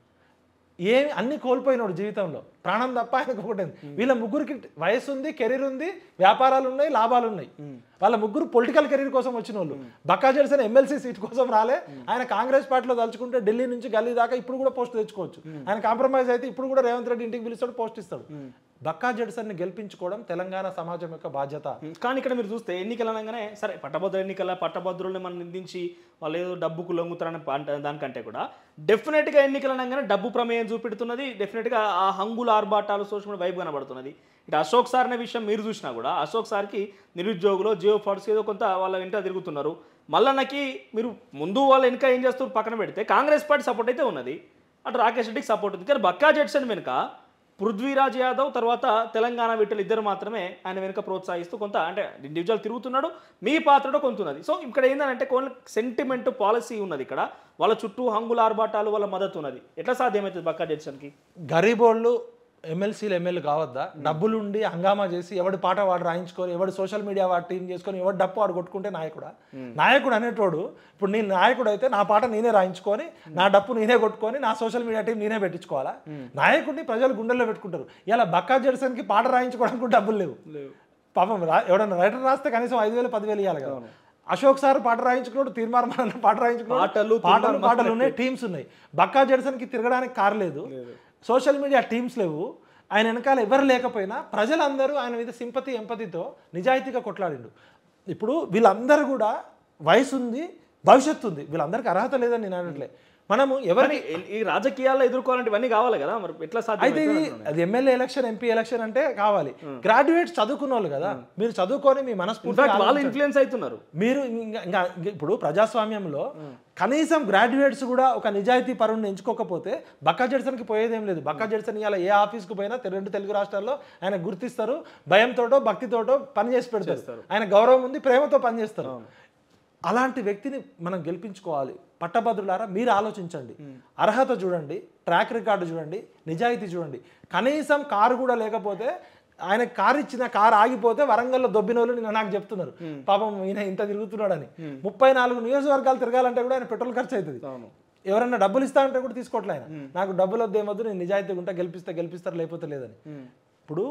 ఏమి అన్ని కోల్పోయినాడు జీవితంలో, ప్రాణం తప్ప ఆయనకు ఒకటి. వీళ్ళ ముగ్గురికి వయసు ఉంది, కెరీర్ ఉంది, వ్యాపారాలు ఉన్నాయి, లాభాలు ఉన్నాయి. వాళ్ళ ముగ్గురు పొలిటికల్ కెరీర్ కోసం వచ్చిన వాళ్ళు. బక్కా జడ్సన్ ఎమ్మెల్సీ సీట్ కోసం రాలే. ఆయన కాంగ్రెస్ పార్టీలో తలుచుకుంటే ఢిల్లీ నుంచి గల్లీ దాకా ఇప్పుడు కూడా పోస్ట్ తెచ్చుకోవచ్చు. ఆయన కాంప్రమైజ్ అయితే ఇప్పుడు కూడా రేవంత్ రెడ్డి ఇంటికి పిలుస్తాడు, పోస్ట్ ఇస్తాడు. బక్కా జడ్సన్ ని గెలిపించుకోవడం తెలంగాణ సమాజం యొక్క బాధ్యత. కానీ ఇక్కడ మీరు చూస్తే ఎన్నికలు అనగానే సరే పట్టభద్రుల ఎన్నికల పట్టభద్రుల్ని మనం నిందించి వాళ్ళు ఏదో డబ్బుకు లొంగుతారని దానికంటే కూడా డెఫినెట్గా ఎన్నికలు అనగానే డబ్బు ప్రమేయం చూపెడుతున్నది. డెఫినెట్గా ఆ హంగుల ఆర్భాటాలు సోషల్ వైపు కనబడుతున్నది. ఇటు అశోక్ సార్ అనే విషయం మీరు చూసినా కూడా అశోక్ సార్కి నిరుద్యోగులు జియో ఫండ్స్ ఏదో కొంత వాళ్ళ వెంట తిరుగుతున్నారు. మల్లన్నకి మీరు ముందు వాళ్ళ వెనుక ఏం చేస్తారు పక్కన పెడితే కాంగ్రెస్ పార్టీ సపోర్ట్ అయితే ఉన్నది, అటు రాకేష్ రెడ్డికి సపోర్ట్ ఉంది. కానీ బక్కా జడ్సన్ వెనుక పృథ్వీరాజ్ యాదవ్ తర్వాత తెలంగాణ విట్టలు ఇద్దరు మాత్రమే ఆయన వెనుక ప్రోత్సహిస్తూ కొంత అంటే ఇండివిజువల్ తిరుగుతున్నాడు, మీ పాత్రలో కొంత ఉన్నది. సో ఇక్కడ ఏంటంటే కొన్ని సెంటిమెంట్ పాలసీ ఉన్నది, ఇక్కడ వాళ్ళ చుట్టూ హంగుల ఆర్భాటాలు వాళ్ళ మద్దతు ఉన్నది. ఎట్లా సాధ్యమవుతుంది బక్కా జడ్సన్కి? గరీబోళ్ళు ఎమ్మెల్సీలు ఎమ్మెల్యే కావద్దా? డబ్బులుండి హంగామా చేసి ఎవడి పాట వాడు రాయించుకొని ఎవడు సోషల్ మీడియా వాడు టీం చేసుకొని ఎవడు డప్పు వాడు కొట్టుకుంటే నాయకుడా? నాయకుడు అనేటోడు ఇప్పుడు నేను నాయకుడు అయితే నా పాట నేనే రాయించుకొని నా డప్పు నేనే కొట్టుకొని నా సోషల్ మీడియా టీం నేనే పెట్టించుకోవాలా? నాయకుడిని ప్రజలు గుండెల్లో పెట్టుకుంటారు. ఇలా బక్కా జెర్సన్కి పాట రాయించుకోవడానికి డబ్బులు లేవు. పాపం ఎవడన్నా రైటర్ రాస్తే కనీసం ఐదు వేలు పదివేలు ఇవ్వాలి కదా. అశోక్ సార్ పాట రాయించుకున్నాడు, తీర్మార్ పాట రాయించుకున్నాడు, పాటలు పాటలు ఉన్నాయి, టీమ్స్ ఉన్నాయి. బక్కా జెర్సన్కి తిరగడానికి కారు లేదు, సోషల్ మీడియా టీమ్స్ లేవు, ఆయన వెనకాల ఎవరు లేకపోయినా ప్రజలందరూ ఆయన మీద సింపతి ఎంపతితో నిజాయితీగా కొట్లాడిండు. ఇప్పుడు వీళ్ళందరూ కూడా వయసు ఉంది, భవిష్యత్తు ఉంది, వీళ్ళందరికీ అర్హత లేదని నేను అనట్లే. మనము ఎవరిని ఈ రాజకీయాల్లో ఎదుర్కోవాలంటే ఇవన్నీ కావాలి కదా, మరి ఎట్లా సాధ్యం? అయితే అది ఎమ్మెల్యే ఎలక్షన్ ఎంపీ ఎలక్షన్ అంటే కావాలి. గ్రాడ్యుయేట్స్ చదువుకున్న వాళ్ళు కదా, మీరు చదువుకొని మీ మనస్ఫూర్తిగా వాళ్ళు ఇన్ఫ్లుయెన్స్ అవుతున్నారు. మీరు ఇంకా ఇప్పుడు ప్రజాస్వామ్యంలో కనీసం గ్రాడ్యుయేట్స్ కూడా ఒక నిజాయితీ పరుణ్ణి ఎంచుకోకపోతే బక్కా జెర్సన్కి పోయేదేం లేదు. బక్కా జెర్సన్ ఇలా ఏ ఆఫీస్కి పోయినా రెండు తెలుగు రాష్ట్రాల్లో ఆయన గుర్తిస్తారు, భయంతోటో భక్తితోటో పని చేసి పెడతారు. ఆయన గౌరవం ఉంది, ప్రేమతో పనిచేస్తారు. అలాంటి వ్యక్తిని మనం గెలిపించుకోవాలి. పట్టభద్రులారా మీరు ఆలోచించండి, అర్హత చూడండి, ట్రాక్ రికార్డు చూడండి, నిజాయితీ చూడండి. కనీసం కారు కూడా లేకపోతే ఆయన కారు ఇచ్చిన కారు ఆగిపోతే వరంగల్లో దొబ్బిన వాళ్ళు నేను నాకు చెప్తున్నారు, పాపం ఈయన ఇంత తిరుగుతున్నాడని. ముప్పై నాలుగు నియోజకవర్గాలు తిరగాలంటే కూడా ఆయన పెట్రోల్ ఖర్చు అవుతుంది. ఎవరైనా డబ్బులు ఇస్తా అంటే కూడా తీసుకోవట్లే ఆయన. నాకు డబ్బులు వద్దేమొద్దు, నేను నిజాయితీగా ఉంటా, గెలిపిస్తే గెలిపిస్తారు లేకపోతే లేదని. ఇప్పుడు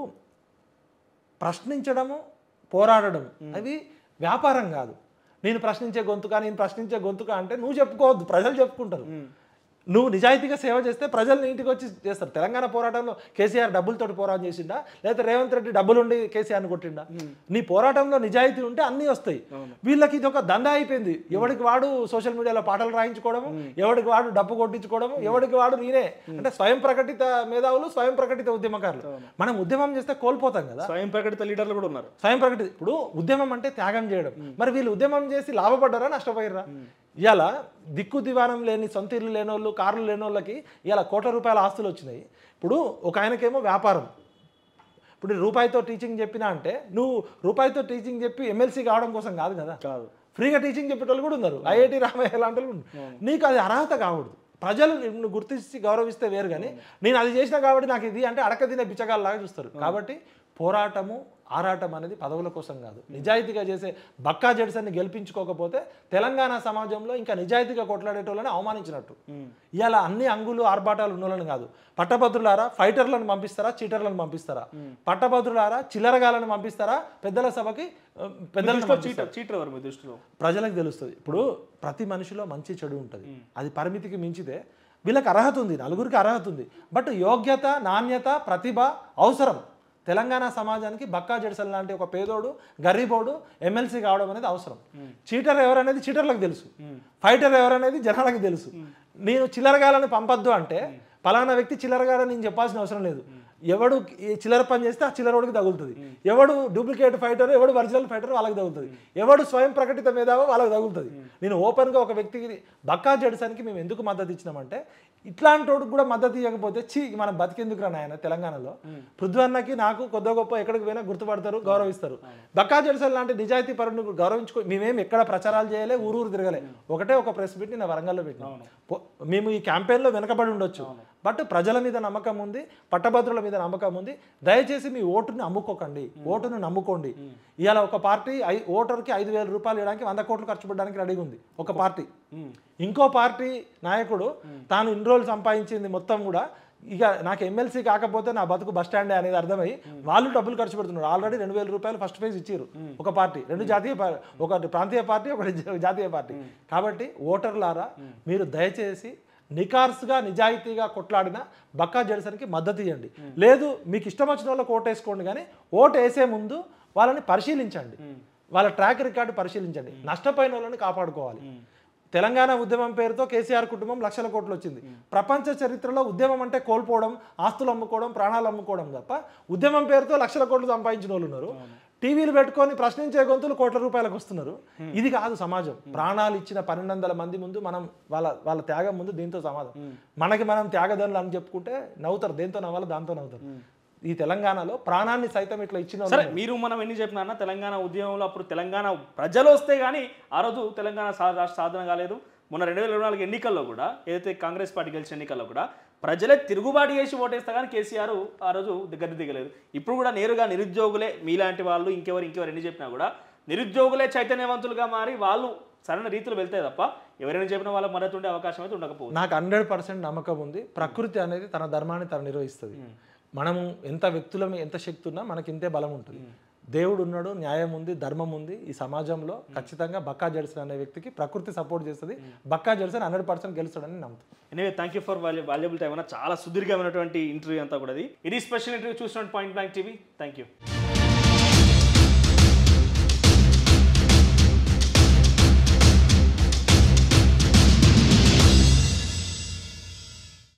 ప్రశ్నించడము పోరాడడం అవి వ్యాపారం కాదు. నేను ప్రశ్నించే గొంతుక నేను ప్రశ్నించే గొంతుక అంటే నువ్వు చెప్పుకోవద్దు, ప్రజలు చెప్పుకుంటారు. నువ్వు నిజాయితీగా సేవ చేస్తే ప్రజలు ఇంటికి వచ్చి చేస్తారు. తెలంగాణ పోరాటంలో కేసీఆర్ డబ్బులతోటి పోరాటం చేసిండా, లేదా రేవంత్ రెడ్డి డబ్బులుండి కేసీఆర్ని కొట్టిండా? నీ పోరాటంలో నిజాయితీ ఉంటే అన్నీ వస్తాయి. వీళ్ళకి ఇది ఒక దందా అయిపోయింది. ఎవడికి వాడు సోషల్ మీడియాలో పాటలు రాయించుకోవడము, ఎవడికి వాడు డబ్బు కొట్టించుకోవడము, ఎవడికి వాడు నేనే అంటే స్వయం ప్రకటిత మేధావులు, స్వయం ప్రకటిత ఉద్యమకారులు. మనం ఉద్యమం చేస్తే కోల్పోతాం కదా. స్వయం ప్రకటిత లీడర్లు కూడా ఉన్నారు. స్వయం ప్రకటిత ఇప్పుడు ఉద్యమం అంటే త్యాగం చేయడం. మరి వీళ్ళు ఉద్యమం చేసి లాభపడ్డారా, నష్టపోయారా? ఇలా దిక్కు దివానం లేని సొంత ఇల్లు లేని వాళ్ళు, కార్లు లేని వాళ్ళకి ఇలా కోట్ల రూపాయల ఆస్తులు వచ్చినాయి. ఇప్పుడు ఒక ఆయనకేమో వ్యాపారం. ఇప్పుడు రూపాయితో టీచింగ్ చెప్పినా అంటే నువ్వు రూపాయితో టీచింగ్ చెప్పి ఎమ్మెల్సీ కావడం కోసం కాదు కదా. కాదు, ఫ్రీగా టీచింగ్ చెప్పేటోళ్ళు కూడా ఉన్నారు. ఐఐటి రామయ్య లాంటి వాళ్ళు ఉన్నారు. నీకు అది అర్హత కావద్దు. ప్రజలు నిన్ను గుర్తించి గౌరవిస్తే వేరు, కానీ నేను అది చేసినా కాబట్టి నాకు ఇది అంటే అడక తినే బిచ్చగాళ్ళలాగా చూస్తారు. కాబట్టి పోరాటము ఆరాటం అనేది పదవుల కోసం కాదు. నిజాయితీగా చేసే బక్కా జెర్సన్ని గెలిపించుకోకపోతే తెలంగాణ సమాజంలో ఇంకా నిజాయితీగా కొట్లాడేటోళ్ళని అవమానించినట్టు. ఇలా అన్ని అంగులు ఆర్భాటాలు ఉన్నోళ్ళని కాదు. పట్టభద్రులారా ఫైటర్లను పంపిస్తారా, చీటర్లను పంపిస్తారా? పట్టభద్రులారా చిల్లరగాలను పంపిస్తారా, పెద్దల సభకి పెద్దల దృష్టిలో ప్రజలకు తెలుస్తుంది. ఇప్పుడు ప్రతి మనిషిలో మంచి చెడు ఉంటుంది. అది పరిమితికి మించితే వీళ్ళకి అర్హత ఉంది, నలుగురికి అర్హత ఉంది. బట్ యోగ్యత, నాణ్యత, ప్రతిభ అవసరం. తెలంగాణ సమాజానికి బక్కా జెర్సన్ లాంటి ఒక పేదోడు, గరీబోడు ఎమ్మెల్సీ కావడం అనేది అవసరం. చీటర్ ఎవరనేది చీటర్లకు తెలుసు, ఫైటర్ ఎవరనేది జనాలకు తెలుసు. నేను చిల్లరగాలని పంపొద్దు అంటే పలానా వ్యక్తి చిల్లరగాలని నేను చెప్పాల్సిన అవసరం లేదు. ఎవడు చిల్లర పని చేస్తే ఆ చిల్లరోడికి తగులుతుంది. ఎవడు డూప్లికేట్ ఫైటర్, ఎవడు ఒరిజినల్ ఫైటర్ వాళ్ళకి తగులుతుంది. ఎవడు స్వయం ప్రకటిత మేధావో వాళ్ళకి తగులుతుంది. నేను ఓపెన్గా ఒక వ్యక్తికి బక్కా జెర్సన్కి మేము ఎందుకు మద్దతు ఇచ్చినామంటే, ఇట్లాంటి వాడికి కూడా మద్దతు ఇవ్వకపోతే చీ మనం బతికెందుకు రా నాయన. తెలంగాణలో పృథ్వన్నకి నాకు కొద్ది గొప్ప ఎక్కడికి పోయినా గుర్తుపడతారు, గౌరవిస్తారు. బక్కా జెర్సన్ లాంటి నిజాయితీ పరుని గౌరవించుకో. మేమేం ఎక్కడ ప్రచారాలు చేయలే, ఊరూరు తిరగలే. ఒకటే ఒక ప్రెస్ మీట్ నేను వరంగల్లో పెట్టినాం. మేము ఈ క్యాంపెయిన్లో వెనకబడి ఉండొచ్చు, బట్ ప్రజల మీద నమ్మకం ఉంది, పట్టభద్రుల మీద నమ్మకం ఉంది. దయచేసి మీ ఓటుని అమ్ముకోకండి, ఓటును నమ్ముకోండి. ఇవాళ ఒక పార్టీ ఐ ఓటర్కి ఐదు వేల రూపాయలు ఇవ్వడానికి వంద కోట్లు ఖర్చు పెట్టడానికి రెడీగా ఉంది ఒక పార్టీ. ఇంకో పార్టీ నాయకుడు తాను ఇన్ని రోజులు సంపాదించింది మొత్తం కూడా ఇక నాకు ఎమ్మెల్సీ కాకపోతే నా బతుకు బస్ స్టాండే అనేది అర్థమై వాళ్ళు డబ్బులు ఖర్చు పెడుతున్నారు. ఆల్రెడీ రెండు వేల రూపాయలు ఫస్ట్ ఫేజ్ ఇచ్చారు ఒక పార్టీ, రెండు జాతీయ ఒకటి ప్రాంతీయ పార్టీ, ఒకటి జాతీయ పార్టీ. కాబట్టి ఓటర్లారా మీరు దయచేసి నికార్స్గా నిజాయితీగా కొట్లాడిన బక్కా జెర్సన్కి మద్దతు ఇవ్వండి. లేదు మీకు ఇష్టం వచ్చిన వాళ్ళకి ఓటు వేసుకోండి, కానీ ఓటు వేసే ముందు వాళ్ళని పరిశీలించండి, వాళ్ళ ట్రాక్ రికార్డు పరిశీలించండి. నష్టపోయిన వాళ్ళని కాపాడుకోవాలి. తెలంగాణ ఉద్యమం పేరుతో కేసీఆర్ కుటుంబం లక్షల కోట్లు వచ్చింది. ప్రపంచ చరిత్రలో ఉద్యమం అంటే కోల్పోవడం, ఆస్తులు అమ్ముకోవడం, ప్రాణాలు అమ్ముకోవడం తప్ప ఉద్యమం పేరుతో లక్షల కోట్లు సంపాదించిన వాళ్ళు ఉన్నారు. టీవీలు పెట్టుకొని ప్రశ్నించే గొంతులు కోట్ల రూపాయలకు వస్తున్నారు. ఇది కాదు సమాజం. ప్రాణాలు ఇచ్చిన పన్నెండు వందల మంది ముందు మనం వాళ్ళ వాళ్ళ త్యాగం ముందు దీంతో సమాజం. మనకి మనం త్యాగదనులు అని చెప్పుకుంటే నవ్వుతారు, దేంతో నవ్వాలి దాంతో నవ్వుతారు. ఈ తెలంగాణలో ప్రాణాన్ని సైతం ఇట్లా ఇచ్చిన సరే మీరు మనం ఎన్ని చెప్పినా తెలంగాణ ఉద్యమంలో అప్పుడు తెలంగాణ ప్రజలు వస్తే కానీ ఆ రోజు తెలంగాణ రాష్ట్ర సాధన కాలేదు. మొన్న రెండు వేల ఇరవై నాలుగు ఎన్నికల్లో కూడా ఏదైతే కాంగ్రెస్ పార్టీ గెలిచిన ఎన్నికల్లో కూడా ప్రజలే తిరుగుబాటు చేసి ఓటేస్తా కానీ కేసీఆర్ ఆ రోజు దగ్గర దిగలేదు. ఇప్పుడు కూడా నేరుగా నిరుద్యోగులే మీలాంటి వాళ్ళు ఇంకెవరు ఇంకెవరు ఎన్ని చెప్పినా కూడా నిరుద్యోగులే చైతన్యవంతులుగా మారి వాళ్ళు సరైన రీతిలో వెళ్తాయి తప్ప ఎవరైనా చెప్పిన వాళ్ళ మద్దతు ఉండే అవకాశం అయితే ఉండకపోవచ్చు. నాకు హండ్రెడ్ పర్సెంట్ నమ్మకం ఉంది. ప్రకృతి అనేది తన ధర్మాన్ని తను నిర్వహిస్తుంది. మనము ఎంత వ్యక్తుల ఎంత శక్తి ఉన్నా మనకి ఇంతే బలం ఉంటుంది. దేవుడు ఉన్నాడు, న్యాయం ఉంది, ధర్మం ఉంది. ఈ సమాజంలో ఖచ్చితంగా బక్కా జడ్సన్ అనే వ్యక్తికి ప్రకృతి సపోర్ట్ చేస్తుంది. బక్కా జడ్సన్ హండ్రెడ్ పర్సెంట్ గెలుస్తాడని నమ్ముతాను. Anyway thank you for valuable time అన్న. చాలా సుదీర్ఘమైనటువంటి ఇంటర్వ్యూ అంతా కూడా ఇది. ఇది స్పెషల్ ఇంటర్వ్యూ చూసిన point blank TV. Thank you.